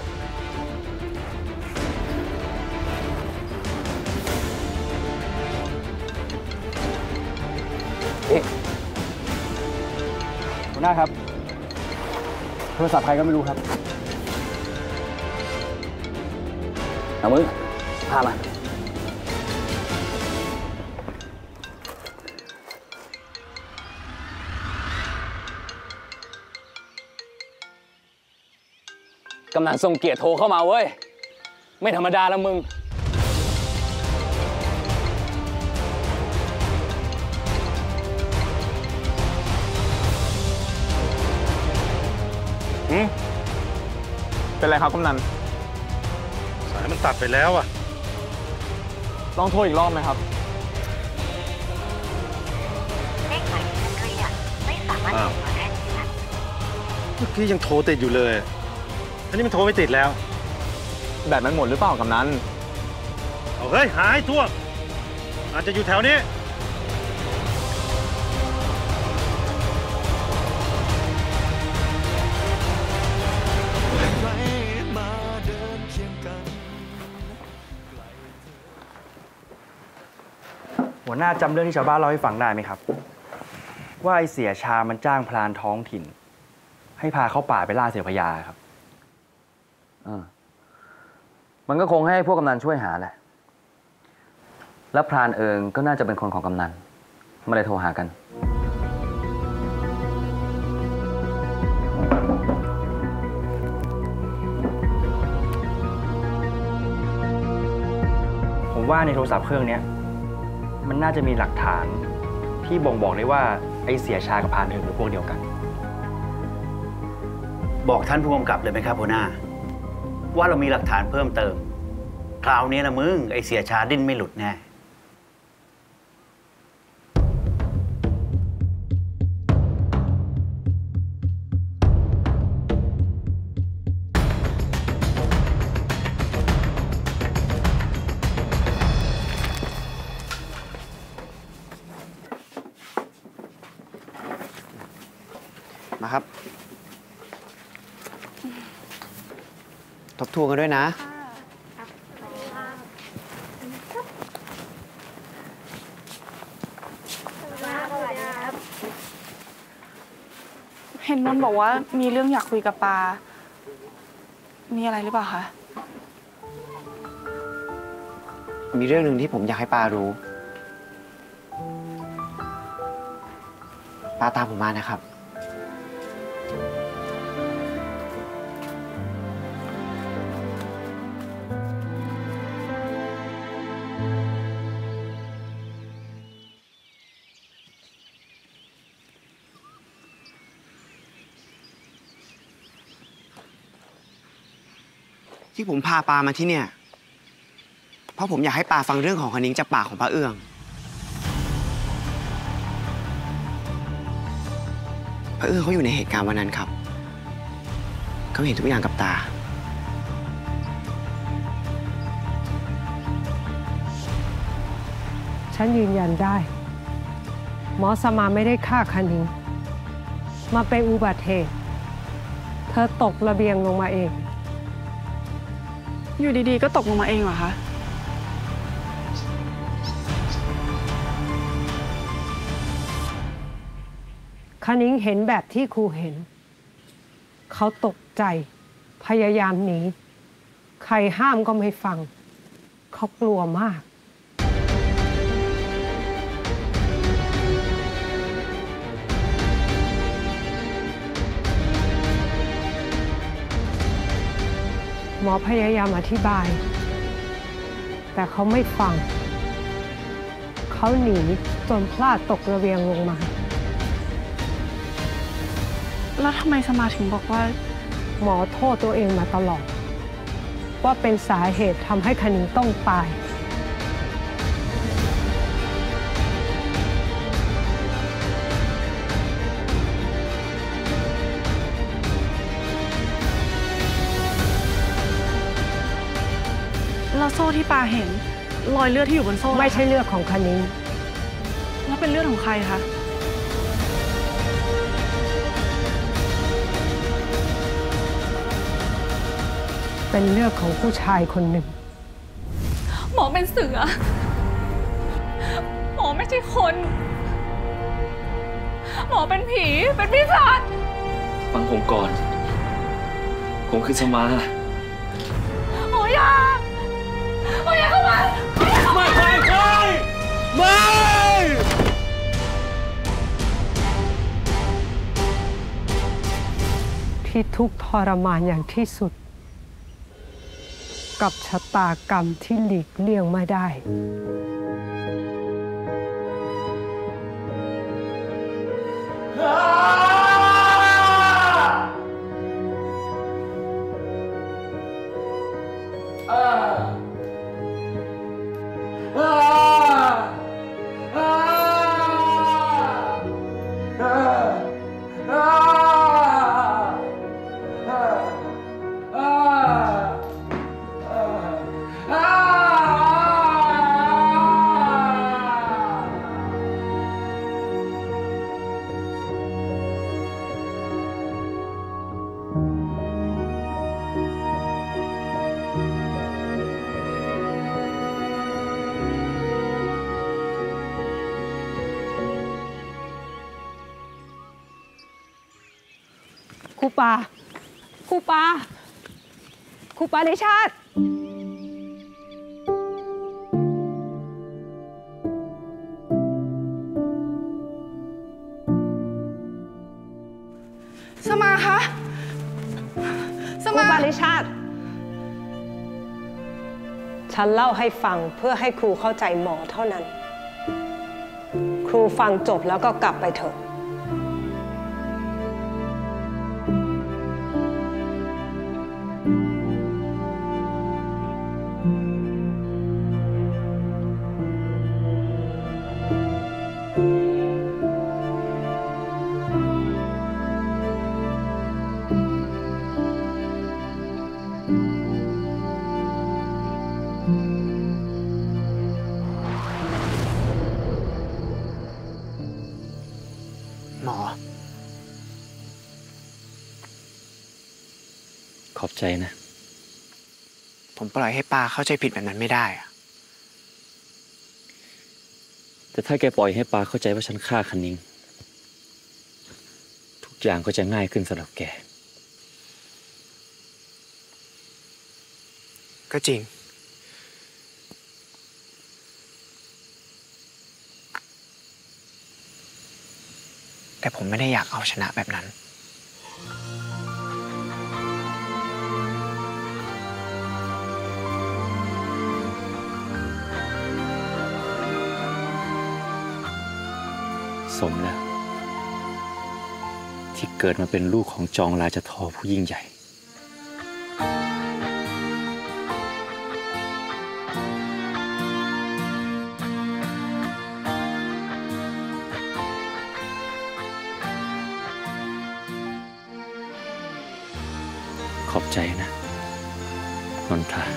[SPEAKER 8] เอ๊ะหัวหน้าครับโทรศัพท์ใครก็ไม่รู้ครับเอามือพามากำลังทรงเกียรติโทรเข้ามาเว้ยไม่ธรรมดาแล้วมึง
[SPEAKER 20] อืมเป็นไรครับกำนัน
[SPEAKER 3] สายมันตัดไปแล้วอะ
[SPEAKER 20] ลองโทรอีกรอบไหมครับ
[SPEAKER 3] เลขหมายที่ท่านเรียกไม่สามารถติดต่อได้เมื่อกี้ยังโทรติดอยู่เลยอันนี้มันโทรไม่ติดแล้ว
[SPEAKER 20] แบตมันหมดหรือเปล่ากำนัน
[SPEAKER 3] เอาเฮ้ยหายทั่วอาจจะอยู่แถวนี้
[SPEAKER 21] หัวหน้าจำเรื่องที่ชาวบ้านเล่าให้ฟังได้ไหมครับว่าไอเสียชามันจ้างพรานท้องถิ่นให้พาเข้าป่าไปล่าเสือพญาครับ
[SPEAKER 8] มันก็คงให้พวกกำนันช่วยหาแหละแล้วพรานเอิงก็น่าจะเป็นคนของกำนันมาเลยโทรหากัน
[SPEAKER 21] ผมว่าในโทรศัพท์เครื่องนี้มันน่าจะมีหลักฐานที่บ่งบอกได้ว่าไอเสียชากับพรานเอิงเป็นพวกเดียวกัน
[SPEAKER 19] บอกท่านผู้กำกับเลยไหมครับหัวหน้าว่าเรามีหลักฐานเพิ่มเติมคราวนี้นะมึงไอเสียชาดิ้นไม่หลุดแน่
[SPEAKER 10] มาครับทบทวนกันด้วยนะ
[SPEAKER 23] เห็นนนท์บอกว่ามีเรื่องอยากคุยกับปามีอะไรหรือเปล่าคะ
[SPEAKER 10] มีเรื่องหนึ่งที่ผมอยากให้ปารู้ปาตามผมมานะครับที่ผมพาปามาที่เนี่ยเพราะผมอยากให้ปาฟังเรื่องของคณิ้งจากปากของป้าเอื้องป้าเอื้องเขาอยู่ในเหตุการณ์วันนั้นครับเขาเห็นทุกอย่างกับตา
[SPEAKER 7] ฉันยืนยันได้หมอสมาไม่ได้ฆ่าคณิ้งมาเป็นอุบัติเหตุเธอตกระเบียงลงมาเอง
[SPEAKER 23] อยู่ดีๆก็ตกลงมาเองเหรอคะ
[SPEAKER 7] คณิ้งเห็นแบบที่ครูเห็นเขาตกใจพยายามหนีใครห้ามก็ไม่ฟังเขากลัวมากหมอพยายามอธิบายแต่เขาไม่ฟังเขาหนีจนพลาดตกระเบียงลงมา
[SPEAKER 23] แล้วทำไมสมาถึงบอกว่า
[SPEAKER 7] หมอโทษตัวเองมาตลอดว่าเป็นสาเหตุทำให้คณิงต้องตาย
[SPEAKER 23] แล้วโซ่ที่ปาเห็นรอยเลือดที่อยู่บนโซ่
[SPEAKER 7] ไม่ใช่เลือดของคณิง
[SPEAKER 23] แล้วเป็นเลือดของใครคะ
[SPEAKER 7] เป็นเลือดของผู้ชายคนหนึ่ง
[SPEAKER 15] หมอเป็นเสือหมอไม่ใช่คน หมอเป็นผีเป็นปีศาจ
[SPEAKER 21] ฟังผมก่อนผมคือสมา
[SPEAKER 15] หมออย่าหมออย่าเข้ามา
[SPEAKER 21] ไม่ไม่ไม่ไม่
[SPEAKER 7] ที่ทุกข์ทรมานอย่างที่สุดกับชะตากรรมที่หลีกเลี่ยงไม่ได้ครูปาครูปาครูปาริชาติ
[SPEAKER 23] สมาคะสมา
[SPEAKER 7] ครูปาริชาติฉันเล่าให้ฟังเพื่อให้ครูเข้าใจหมอเท่านั้นครูฟังจบแล้วก็กลับไปเถอะ
[SPEAKER 21] หมอขอบใจนะ
[SPEAKER 10] ผมปล่อยให้ป้าเข้าใจผิดแบบนั้นไม่ได้อะ
[SPEAKER 21] แต่ถ้าแกปล่อยให้ปาเข้าใจว่าฉันฆ่าคณิงทุกอย่างก็จะง่ายขึ้นสำหรับแก
[SPEAKER 10] ก็จริงแต่ผมไม่ได้อยากเอาชนะแบบนั้น
[SPEAKER 21] สมแล้วที่เกิดมาเป็นลูกของจองราชทอผู้ยิ่งใหญ่ขอบใจนะนนทา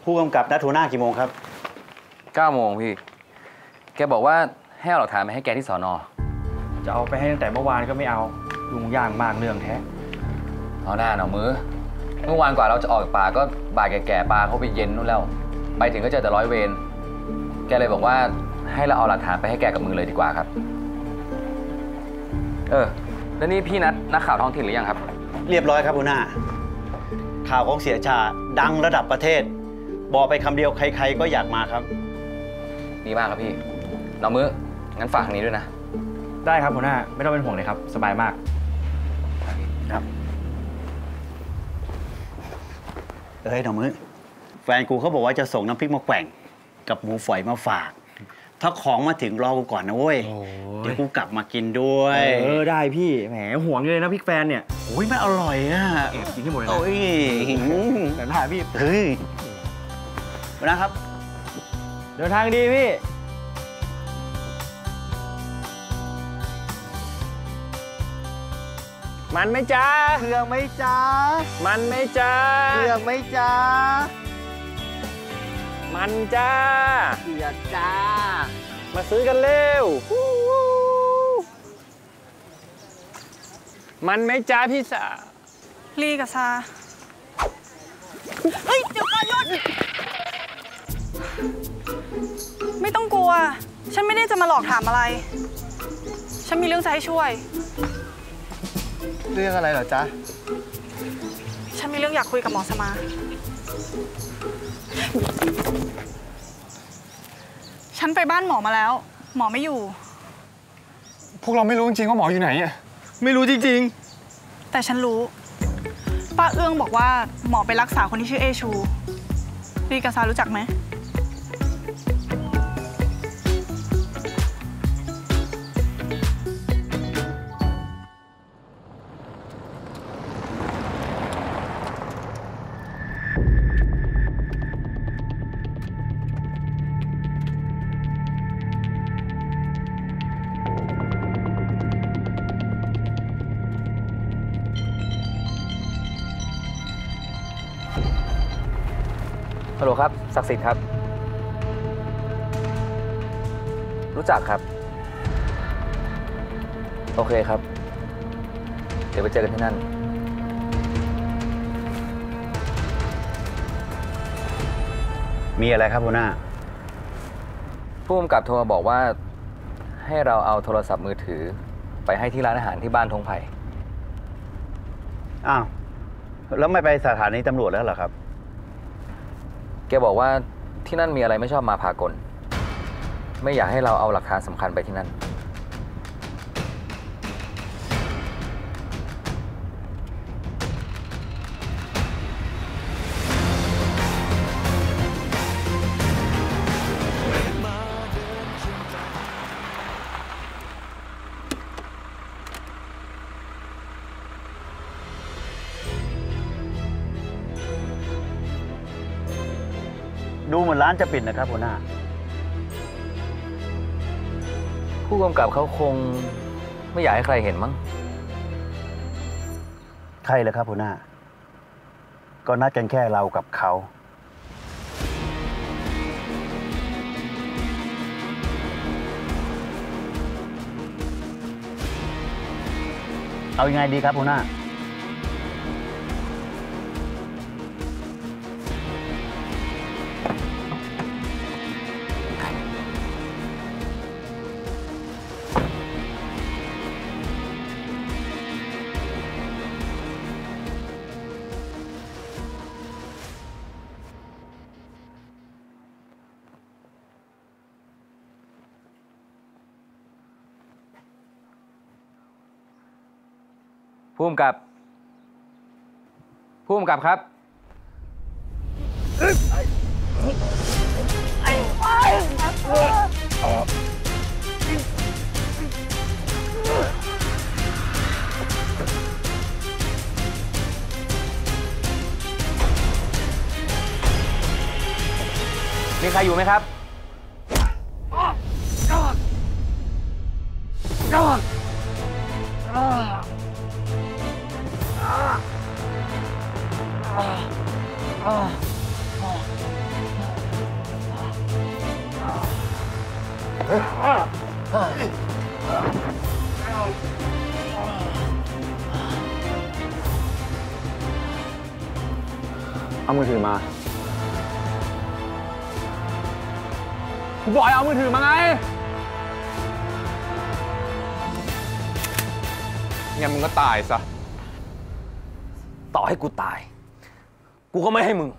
[SPEAKER 19] ผู้กำกับนัดหัวหน้ากี่โมงครับ
[SPEAKER 8] เก้าโมงพี่ แกบอกว่าให้เอาหลักฐานไปให้แกที่สอนอจะเอาไปให้ตั้งแต่เมื่อวานก็ไม่เอายุ่งยากมากเรื่องแท้เอาหน้าหน่อมือเมื่อวานกว่าเราจะออกจากป่าก็บ่ายแก่ๆปลาเขาไปเย็นนู่นแล้วไปถึงก็เจอแต่ร้อยเวรแกเลยบอกว่าให้เราเอาหลักฐานไปให้แกกับมือเลยดีกว่าครับเออแล้วนี่พี่นัดนักข่าวท้องถิ่นหรือยังครับ
[SPEAKER 19] เรียบร้อยครับหัวหน้าข่าวของเสียชาดังระดับประเทศบอกไปคำเดียวใครๆก็อยากมาครับ
[SPEAKER 8] ดีมากครับพี่หน่อมืองั้นฝากทางนี้ด้วยนะได้ครับหัวหน้าไม่ต้องเป็นห่วงเลยครับสบายมาก
[SPEAKER 19] ครับเอ้ยหน่อมือแฟนกูเขาบอกว่าจะส่งน้ำพริกมะแขว่งกับหมูฝอยมาฝากถ้าของมาถึงรอกูก่อนนะเว้ยเดี๋ยวกูกลับมากินด้วย
[SPEAKER 21] เออได้พี่แหมห่วงเลยนะพริกแฟนเนี่ย
[SPEAKER 19] โอ้ยมันอร่อยอ่ะ
[SPEAKER 21] เอ็ดกินที่หมดเลยนะ
[SPEAKER 19] โอ้ย
[SPEAKER 21] แต่ถ่ายพี่
[SPEAKER 19] เฮ้ยนะครับ
[SPEAKER 21] เดินทางดีพี่มันไหมจ้า
[SPEAKER 19] เครื่องไหมจ้า
[SPEAKER 21] มันไหมจ้า
[SPEAKER 19] เครื่องไหมจ้า
[SPEAKER 21] มันจ้า
[SPEAKER 19] เผือกจ้า
[SPEAKER 21] มาซื้อกันเร็วมันไหมจ้าพี่สา
[SPEAKER 23] ลีกับซาเฮ้ยเดี๋ยวก่อนหยุดไม่ต้องกลัวฉันไม่ได้จะมาหลอกถามอะไรฉันมีเรื่องจะให้ช่วย
[SPEAKER 19] เรื่องอะไรเหรอจ๊ะ
[SPEAKER 23] ฉันมีเรื่องอยากคุยกับหมอสมาฉันไปบ้านหมอมาแล้วหมอไม่อยู่
[SPEAKER 14] พวกเราไม่รู้จริงๆว่าหมออยู่ไหนอ่ะไม่รู้จริง
[SPEAKER 23] ๆแต่ฉันรู้ป้าเอื้องบอกว่าหมอไปรักษาคนที่ชื่อเอชูรีกาซารู้จักไหม
[SPEAKER 8] ฮัลโหลครับศักดิ์สิทธิ์ครับรู้จักครับโอเคครับเดี๋ยวไปเจอกันที่นั่น
[SPEAKER 19] มีอะไรครับหัวหน้า
[SPEAKER 8] ผู้กำกับโทรมาบอกว่าให้เราเอาโทรศัพท์มือถือไปให้ที่ร้านอาหารที่บ้านธงไผ่
[SPEAKER 19] อ้าวแล้วไม่ไปสถานีตำรวจแล้วเหรอครับ
[SPEAKER 8] แกบอกว่าที่นั่นมีอะไรไม่ชอบมาพากลไม่อยากให้เราเอาหลักฐานสำคัญไปที่นั่น
[SPEAKER 19] ดูเหมือนร้านจะปิดนะครับหัวหน้า
[SPEAKER 8] ผู้กำกับเขาคงไม่อยากให้ใครเห็นมั้ง
[SPEAKER 19] ใครเลยครับหัวหน้าก็นัดกันแค่เรากับเขาเอายังไงดีครับหัวหน้า
[SPEAKER 8] ผู้กำกับผู้กำกับครับมีใครอยู่ไหมครับ
[SPEAKER 14] เอามือถือมากูบอกให้เอามือถือมาไงงั้นมึงก็ตายซะต่อให้กูตายกูก็ไม่ให้มึง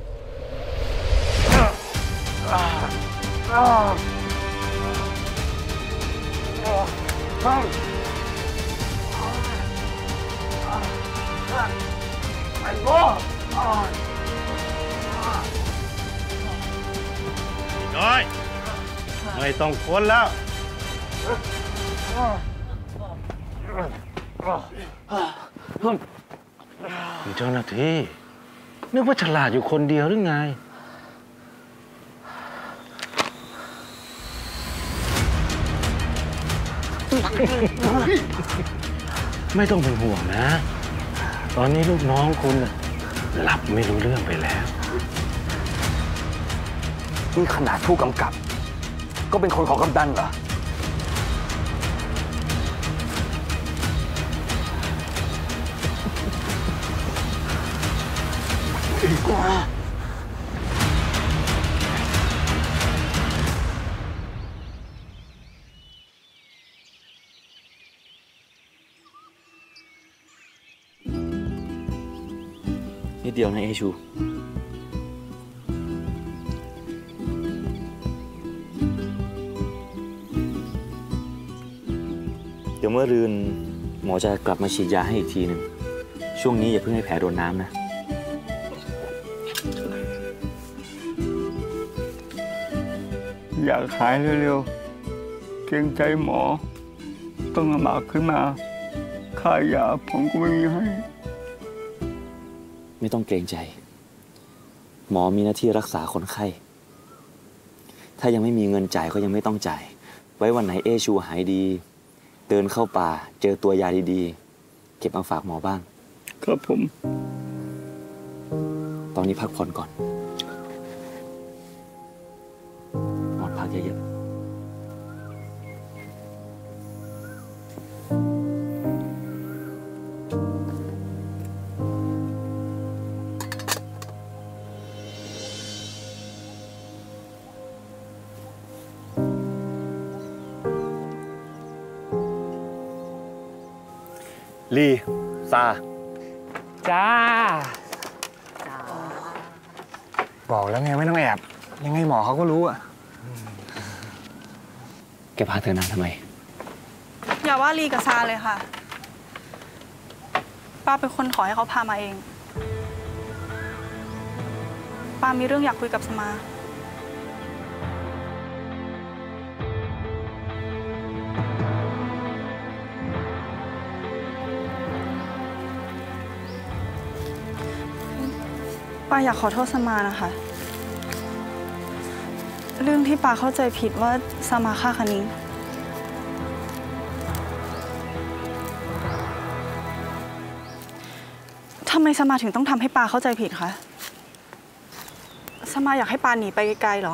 [SPEAKER 14] ไอ้โง่
[SPEAKER 3] น้อยไม่ต้องค้นแล้วเจ้าหน้าที่นึกว่าฉลาดอยู่คนเดียวหรือไงไม่ต้องเป็นห่วงนะตอนนี้ลูกน้องคุณหลับไม่รู้เรื่องไปแล้ว
[SPEAKER 14] นี่ขนาดผู้กำกับก็เป็นคนของกำนันเหรอ
[SPEAKER 21] นิดเดียวนะเอชูเดี๋ยวเมื่อรืนหมอจะกลับมาฉีดยาให้อีกทีหนึ่งช่วงนี้อย่าเพิ่งให้แผลโดนน้ำนะ
[SPEAKER 9] อยากหายเร็วๆเกรงใจหมอต้องลำบากขึ้นมาค่ายาผมก็ไม่มีให้
[SPEAKER 21] ไม่ต้องเกรงใจหมอมีหน้าที่รักษาคนไข้ถ้ายังไม่มีเงินจ่ายก็ยังไม่ต้องจ่ายไว้วันไหนเอชูหายดีเดินเข้าป่าเจอตัวยาดีๆเก็บมาฝากหมอบ้าง
[SPEAKER 9] ครับผม
[SPEAKER 21] ตอนนี้พักผ่อนก่อนนอนพักเยอะลีซา
[SPEAKER 14] จ้าบอกแล้วไงไม่ต้องแอบยังไงหมอเขาก็รู้อะ
[SPEAKER 21] แกพาเธอนานทำไม
[SPEAKER 23] อย่าว่าลีกับซาเลยค่ะป้าเป็นคนขอให้เขาพามาเองป้ามีเรื่องอยากคุยกับสมาป้าอยากขอโทษสมานะคะเรื่องที่ป้าเข้าใจผิดว่าสมาฆ่าคณิ้งทำไมสมาถึงต้องทำให้ป้าเข้าใจผิดคะสมาอยากให้ป้าหนีไปไกลๆหรอ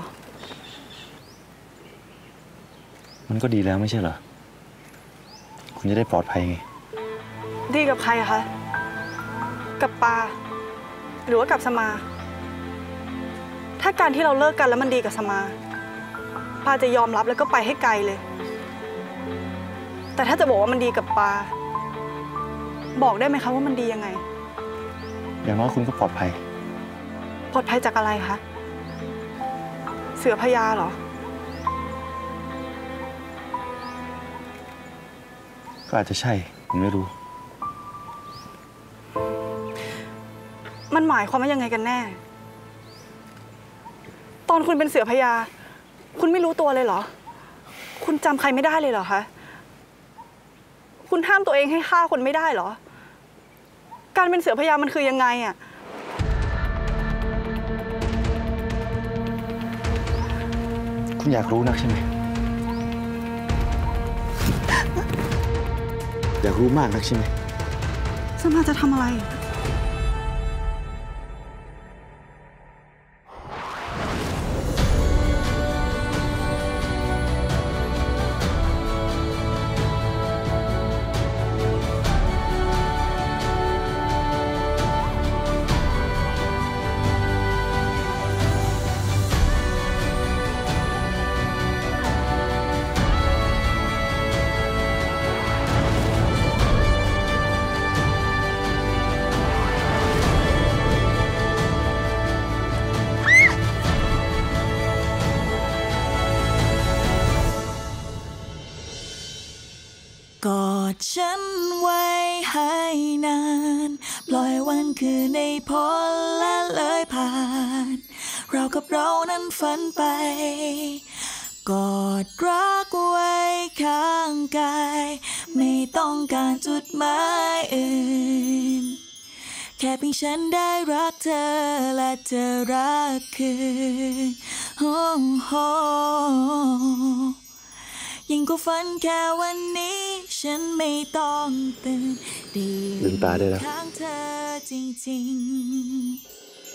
[SPEAKER 21] มันก็ดีแล้วไม่ใช่เหรอคุณจะได้ปลอดภัยไง
[SPEAKER 23] ดีกับใครคะกับป้าหรือว่ากับสมาถ้าการที่เราเลิกกันแล้วมันดีกับสมาปาจะยอมรับแล้วก็ไปให้ไกลเลยแต่ถ้าจะบอกว่ามันดีกับปาบอกได้ไหมคะว่ามันดียังไง
[SPEAKER 21] อย่างน้อยคุณก็ปลอดภัย
[SPEAKER 23] ปลอดภัยจากอะไรคะเสือพญาเหรอ
[SPEAKER 21] ก็อาจจะใช่ผมไม่รู้
[SPEAKER 23] มันหมายความว่ายังไงกันแน่ตอนคุณเป็นเสือพญาคุณไม่รู้ตัวเลยเหรอคุณจำใครไม่ได้เลยเหรอคะคุณห้ามตัวเองให้ฆ่าคนไม่ได้เหรอการเป็นเสือพญามันคือยังไงอ่ะ
[SPEAKER 21] คุณอยากรู้นักใช่ไหมอยากรู้มากนักใช่ไหม
[SPEAKER 23] สมาจะทำอะไร
[SPEAKER 1] กอดฉันไว้ให้นานปล่อยวันคืนในพ้นและเลยผ่านเรากับเรานั้นฝันไปกอดรักไว้ข้างกายไม่ต้องการจุดหมายอื่นแค่เพียงฉันได้รักเธอและเธอรักคืนโอ้โหยิ่งกว่าฝันแค่วันนี้ฉันไม่ต้องตื่นดีลืมตาได้แล้วข้างเธอจริงๆ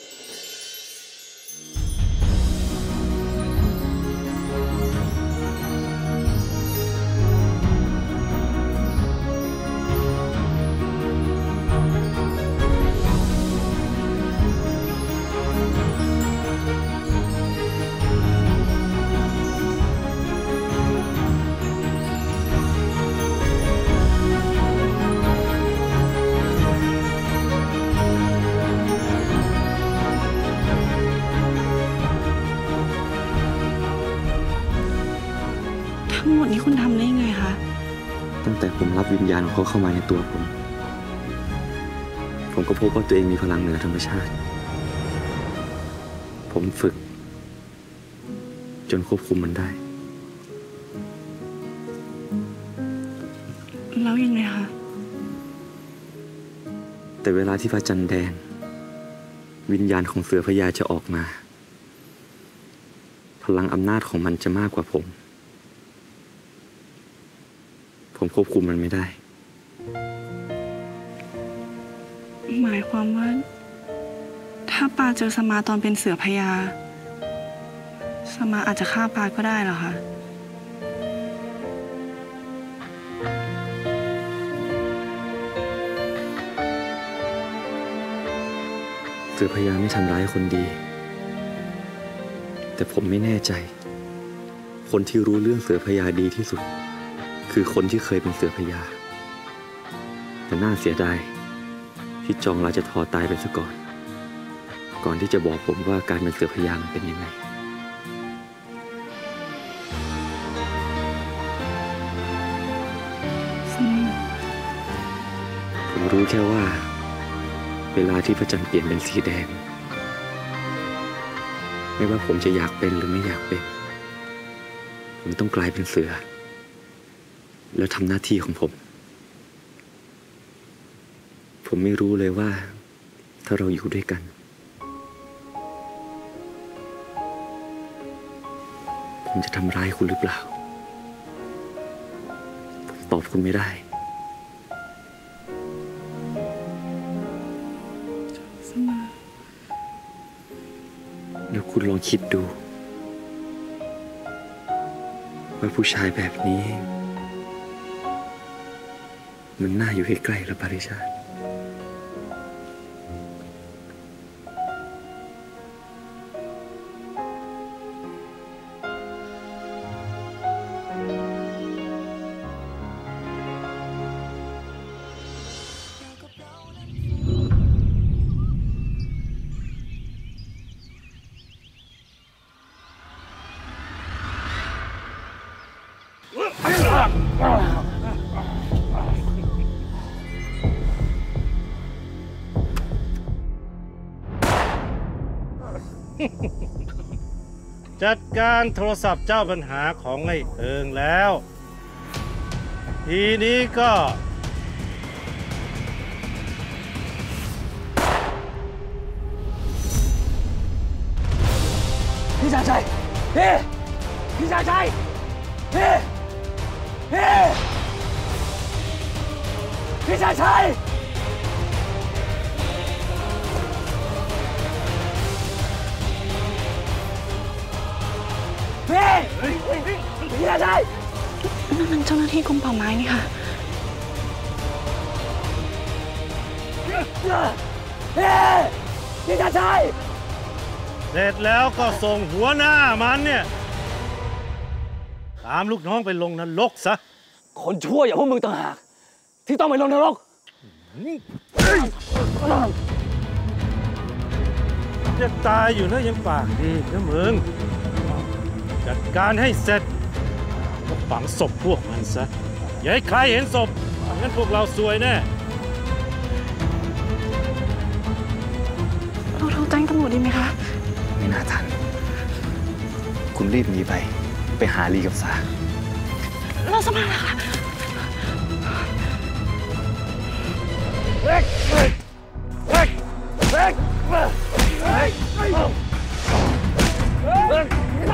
[SPEAKER 18] ทั้งหมดนี้คุณทำได้ยังไงคะ
[SPEAKER 11] ตั้งแต่ผมรับวิญญาณของเขาเข้ามาในตัวผม ผมก็พบว่าตัวเองมีพลังเหนือธรรมชาติ ผมฝึก จนควบคุมมันได้
[SPEAKER 18] แล้วยังไงคะ
[SPEAKER 11] แต่เวลาที่พระจันทร์แดง วิญญาณของเสือพญาจะออกมา พลังอำนาจของมันจะมากกว่าผม ผมควบคุมมันไม่ได้
[SPEAKER 18] หมายความว่า ถ้าปาเจอสมาตอนเป็นเสือพญาสมาอาจจะฆ่าปาก็ได้เหรอคะ
[SPEAKER 11] เสือพญาไม่ทำร้ายคนดี แต่ผมไม่แน่ใจ คนที่รู้เรื่องเสือพญาดีที่สุด คือคนที่เคยเป็นเสือพญาแต่น่าเสียดายที่จองราชทอตายไปซะก่อน ก่อนที่จะบอกผมว่าการเป็นเสือพญามันเป็นยังไงผมรู้แค่ว่า เวลาที่พระจันทร์เปลี่ยนเป็นสีแดง ไม่ว่าผมจะอยากเป็นหรือไม่อยากเป็นผมต้องกลายเป็นเสือแล้วทำหน้าที่ของผม ผมไม่รู้เลยว่าถ้าเราอยู่ด้วยกัน ผมจะทำร้ายคุณหรือเปล่า ผมตอบคุณไม่ได้แล้วคุณลองคิดดูว่าผู้ชายแบบนี้มันน่าอยู่ใกล้ๆหรือปริชาติ
[SPEAKER 3] จัดการโทรศัพท์เจ้าปัญหาของไอ้เอิงแล้ว ทีนี้ก็
[SPEAKER 6] พี่ชาชัยพี่พี่ชาชัยพี่พี่พี่ชาชัยพี่พี่ชาชัยนั่นมันเจ้าหน้าที่กรมป่าไม้นี่ค่ะพี่พี่ชาชัย
[SPEAKER 3] เสร็จแล้วก็ส่งหัวหน้ามันเนี่ยตามลูกน้องไปลงนรกซะ
[SPEAKER 6] คนชั่วอย่างพวกมึงต่างหากที่ต้องไปลงนรก
[SPEAKER 3] จะตายอยู่นะยังปากดีนะมึงจัดการให้เสร็จก็ฝังศพพวกมันซะอย่าให้ใครเห็นศพงั้นพวกเราซวยแน่
[SPEAKER 18] เราโทรแจ้งตำรวจดีไหมคะ
[SPEAKER 21] ไม่น่าทันคุณรีบหนีไปไปหาลีกับสา
[SPEAKER 18] เราสมัครแล้วค่ะ
[SPEAKER 3] เฮ้ยเฮ้ยเฮ้ยเฮ้ยเฮ้ยเฮ้ยเฮ้ยเฮ้ย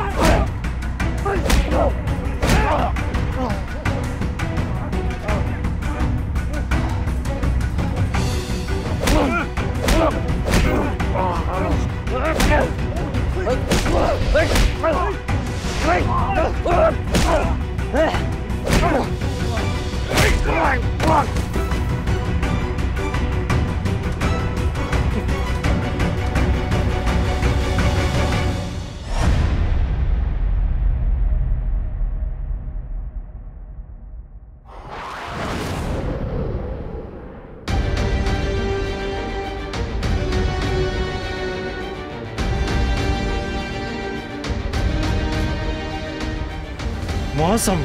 [SPEAKER 3] หมอสม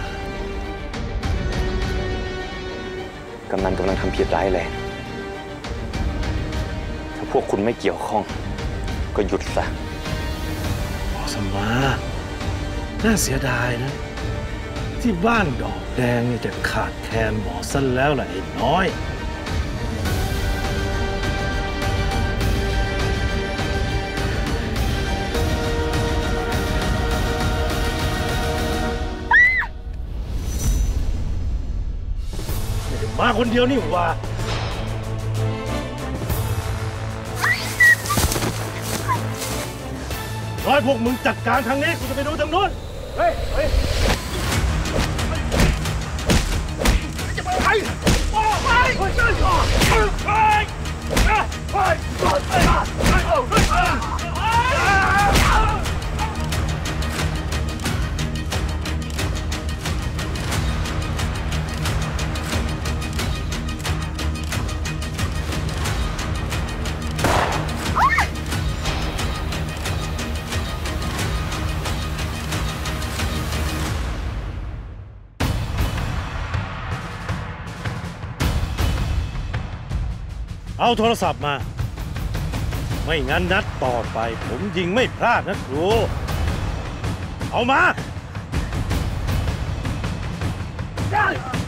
[SPEAKER 11] กำนันกำลังทำผิดร้ายแรงถ้าพวกคุณไม่เกี่ยวข้องก็หยุดซะ
[SPEAKER 3] หมอสมมาน่าเสียดายนะที่บ้านดอกแดงเนี่ยจะขาดแคลนหมอซะแล้วล่ะไอ้น้อยมาคนเดียวนี่ว่าร้อยพวกมึงจัดการทางนี้กูจะไปดูทางนู้นเฮ้ยเฮ้ยจะไปไหนไปไปไปไปไปไปเอาโทรศัพท์มาไม่งั้นนัดต่อไปผมยิงไม่พลาดนะครูเอามาได้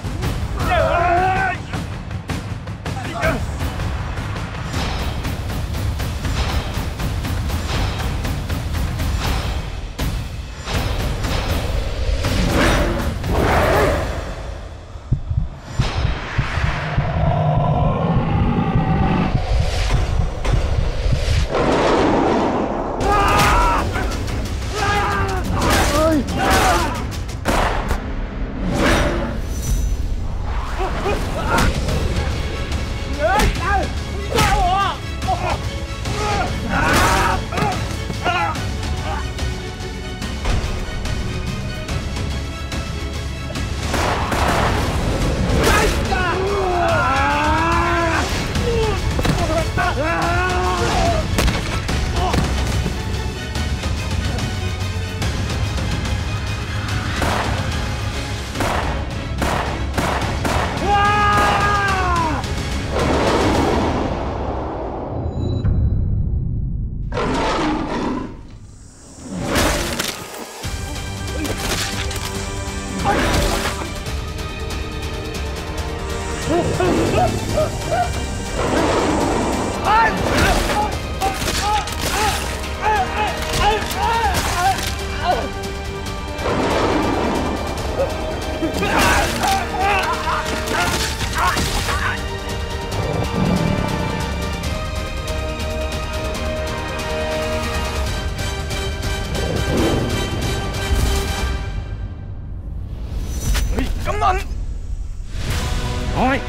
[SPEAKER 3] กำนันน้อย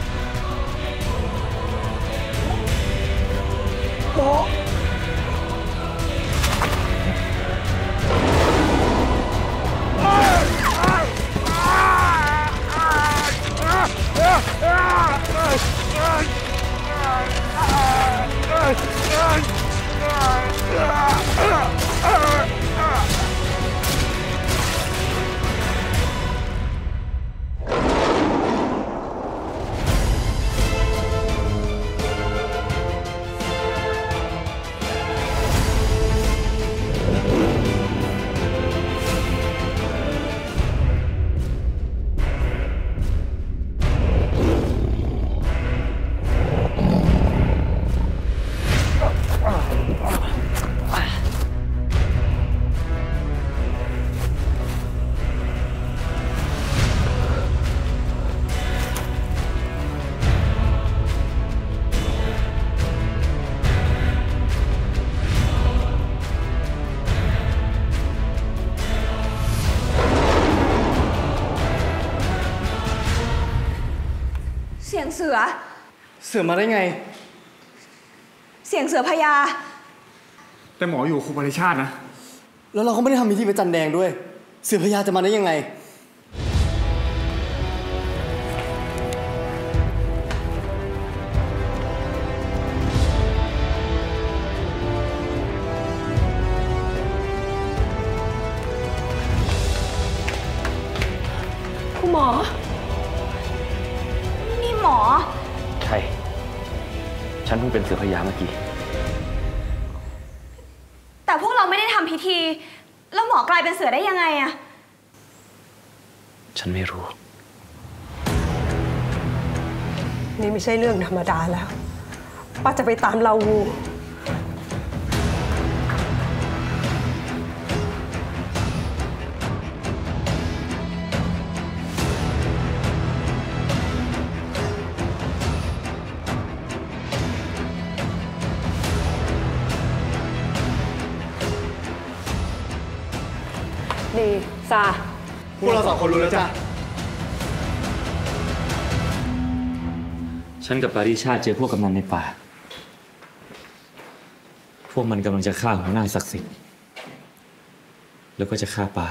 [SPEAKER 3] หมอ
[SPEAKER 12] สียงเสือ
[SPEAKER 21] เสือมาได้ไง
[SPEAKER 12] เสียงเสือพญา
[SPEAKER 21] แต่หมออยู่ครูปริชาตินะ แล้วเราก็ไม่ได้ทำพิธีประจันแดงด้วย เสือพญาจะมาได้ยังไง
[SPEAKER 12] คุณหมอ นี่หมอ
[SPEAKER 11] ใช่ ฉันเพิ่งเป็นเสือพญาเมื่อกี้
[SPEAKER 12] แต่พวกเราไม่ได้ทำพิธี แล้วหมอกลายเป็นเสือได้ยังไงอะ
[SPEAKER 11] ฉันไม่รู้
[SPEAKER 7] นี่ไม่ใช่เรื่องธรรมดาแล้วป้าจะไปตามลาวู
[SPEAKER 15] ดีซา
[SPEAKER 21] พวกเราสองคนรู้แล้วจ้ะ
[SPEAKER 11] ฉันกับปาริชาติเจอพวกกำนันในป่า พวกมันกำลังจะฆ่าหัวหน้าศักดิ์สิทธิ์ แล้วก็จะฆ่าป่า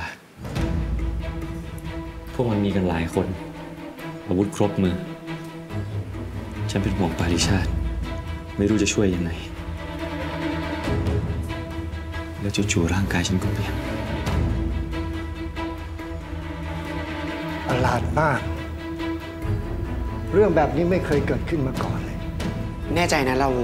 [SPEAKER 11] พวกมันมีกันหลายคน อาวุธครบมือ ฉันเป็นห่วงปาริชาติ ไม่รู้จะช่วยยังไง แล้วจู่ๆร่างกายฉันก็เปลี่ยน
[SPEAKER 13] ประหลาดมาก เรื่องแบบนี้ไม่เคยเกิดขึ้นมาก่อนเลย
[SPEAKER 10] แน่ใจนะเรา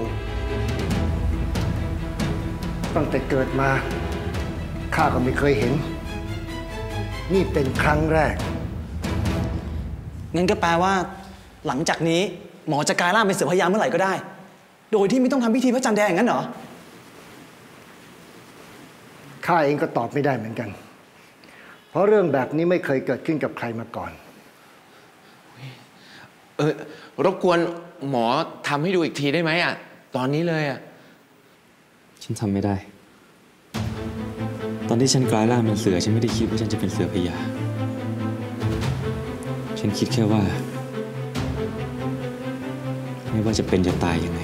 [SPEAKER 13] ตั้งแต่เกิดมาข้าก็ไม่เคยเห็น นี่เป็นครั้งแรก
[SPEAKER 4] งั้นก็แปลว่าหลังจากนี้หมอจะกลายร่างเป็นเสือพญาเมื่อไหร่ก็ได้ โดยที่ไม่ต้องทำพิธีพระจันทร์แดงอย่างนั้นเหรอ
[SPEAKER 13] ข้าเองก็ตอบไม่ได้เหมือนกัน เพราะเรื่องแบบนี้ไม่เคยเกิดขึ้นกับใครมาก่อน
[SPEAKER 10] เออรบกวนหมอทำให้ดูอีกทีได้ไหมอ่ะ ตอนนี้เลยอ่ะ
[SPEAKER 11] ฉันทำไม่ได้ ตอนที่ฉันกลายร่างเป็นเสือฉันไม่ได้คิดว่าฉันจะเป็นเสือพญา ฉันคิดแค่ว่า ไม่ว่าจะเป็นจะตายยังไง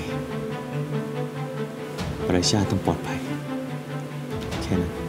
[SPEAKER 11] ปาริชาติต้องปลอดภัย แค่นั้น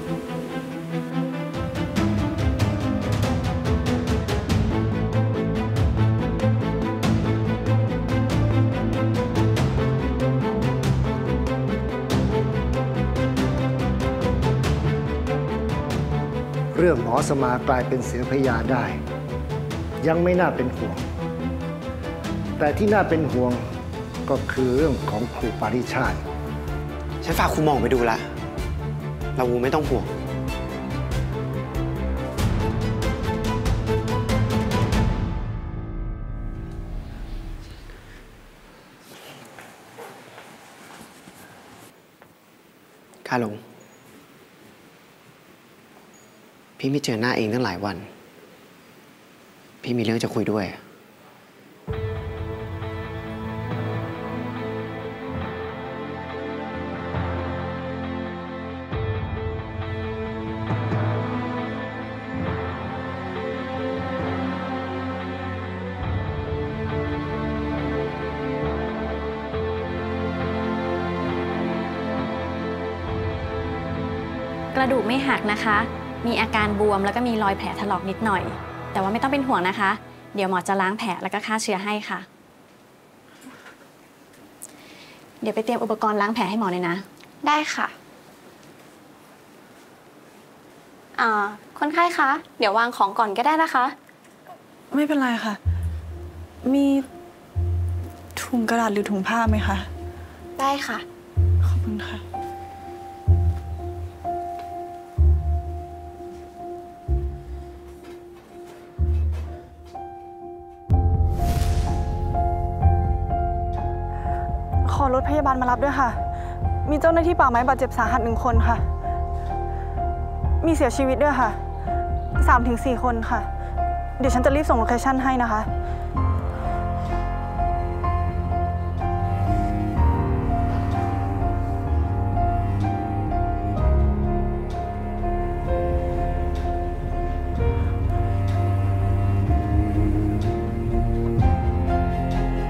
[SPEAKER 13] เรื่องหมอสมากลายเป็นเสือพญาได้ ยังไม่น่าเป็นห่วง แต่ที่น่าเป็นห่วงก็คือเรื่องของครูปาริชาติ
[SPEAKER 10] ฉันฝากครูหมองไปดูละเราไม่ต้องห่วง ข้าหลง พี่ไม่เจอหน้าเองตั้งหลายวัน พี่มีเรื่องจะคุยด้วย
[SPEAKER 16] กระดูกไม่หักนะคะ มีอาการบวมแล้วก็มีรอยแผลถลอกนิดหน่อย แต่ว่าไม่ต้องเป็นห่วงนะคะ เดี๋ยวหมอจะล้างแผลแล้วก็ฆ่าเชื้อให้ค่ะ เดี๋ยวไปเตรียมอุปกรณ์ล้างแผลให้หมอเลยนะ
[SPEAKER 24] ได้ค่ะ อ่า คนไข้คะ เดี๋ยววางของก่อนก็ได้นะคะ
[SPEAKER 18] ไม่เป็นไรค่ะ มีถุงกระดาษหรือถุงผ้าไหมคะ
[SPEAKER 24] ได้ค่ะ
[SPEAKER 18] ขอบคุณค่ะ ขอรถพยาบาลมารับด้วยค่ะ มีเจ้าหน้าที่ป่าไม้บาดเจ็บสาหัสหนึ่งคนค่ะ มีเสียชีวิตด้วยค่ะ สามถึงสี่คนค่ะ เดี๋ยวฉันจะรีบส่งโลเคชั่นให้นะคะ
[SPEAKER 13] ค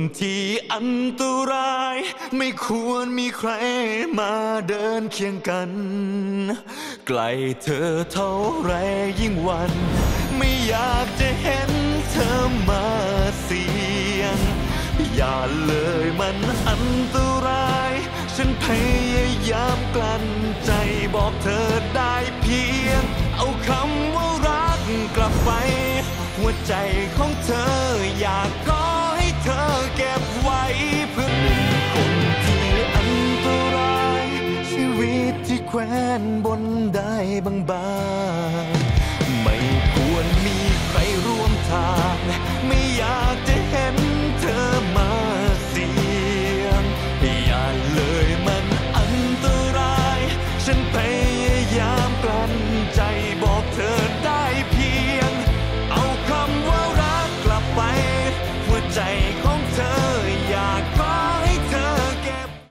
[SPEAKER 2] ที่อันตรายไม่ควรมีใครมาเดินเคียงกันไกลเธอเท่าไรยิ่งหวันไม่อยากจะเห็นเธอมาเสี่ยงอย่าเลยมันอันตรายฉันพยายามกลั้นใจบอกเธอได้เพียงเอาคำว่ารักกลับไปหัวใจของเธออยากขอให้เธอเก็บไว้เพื่อคนที่อันตรายชีวิตที่แขวนบนได้บา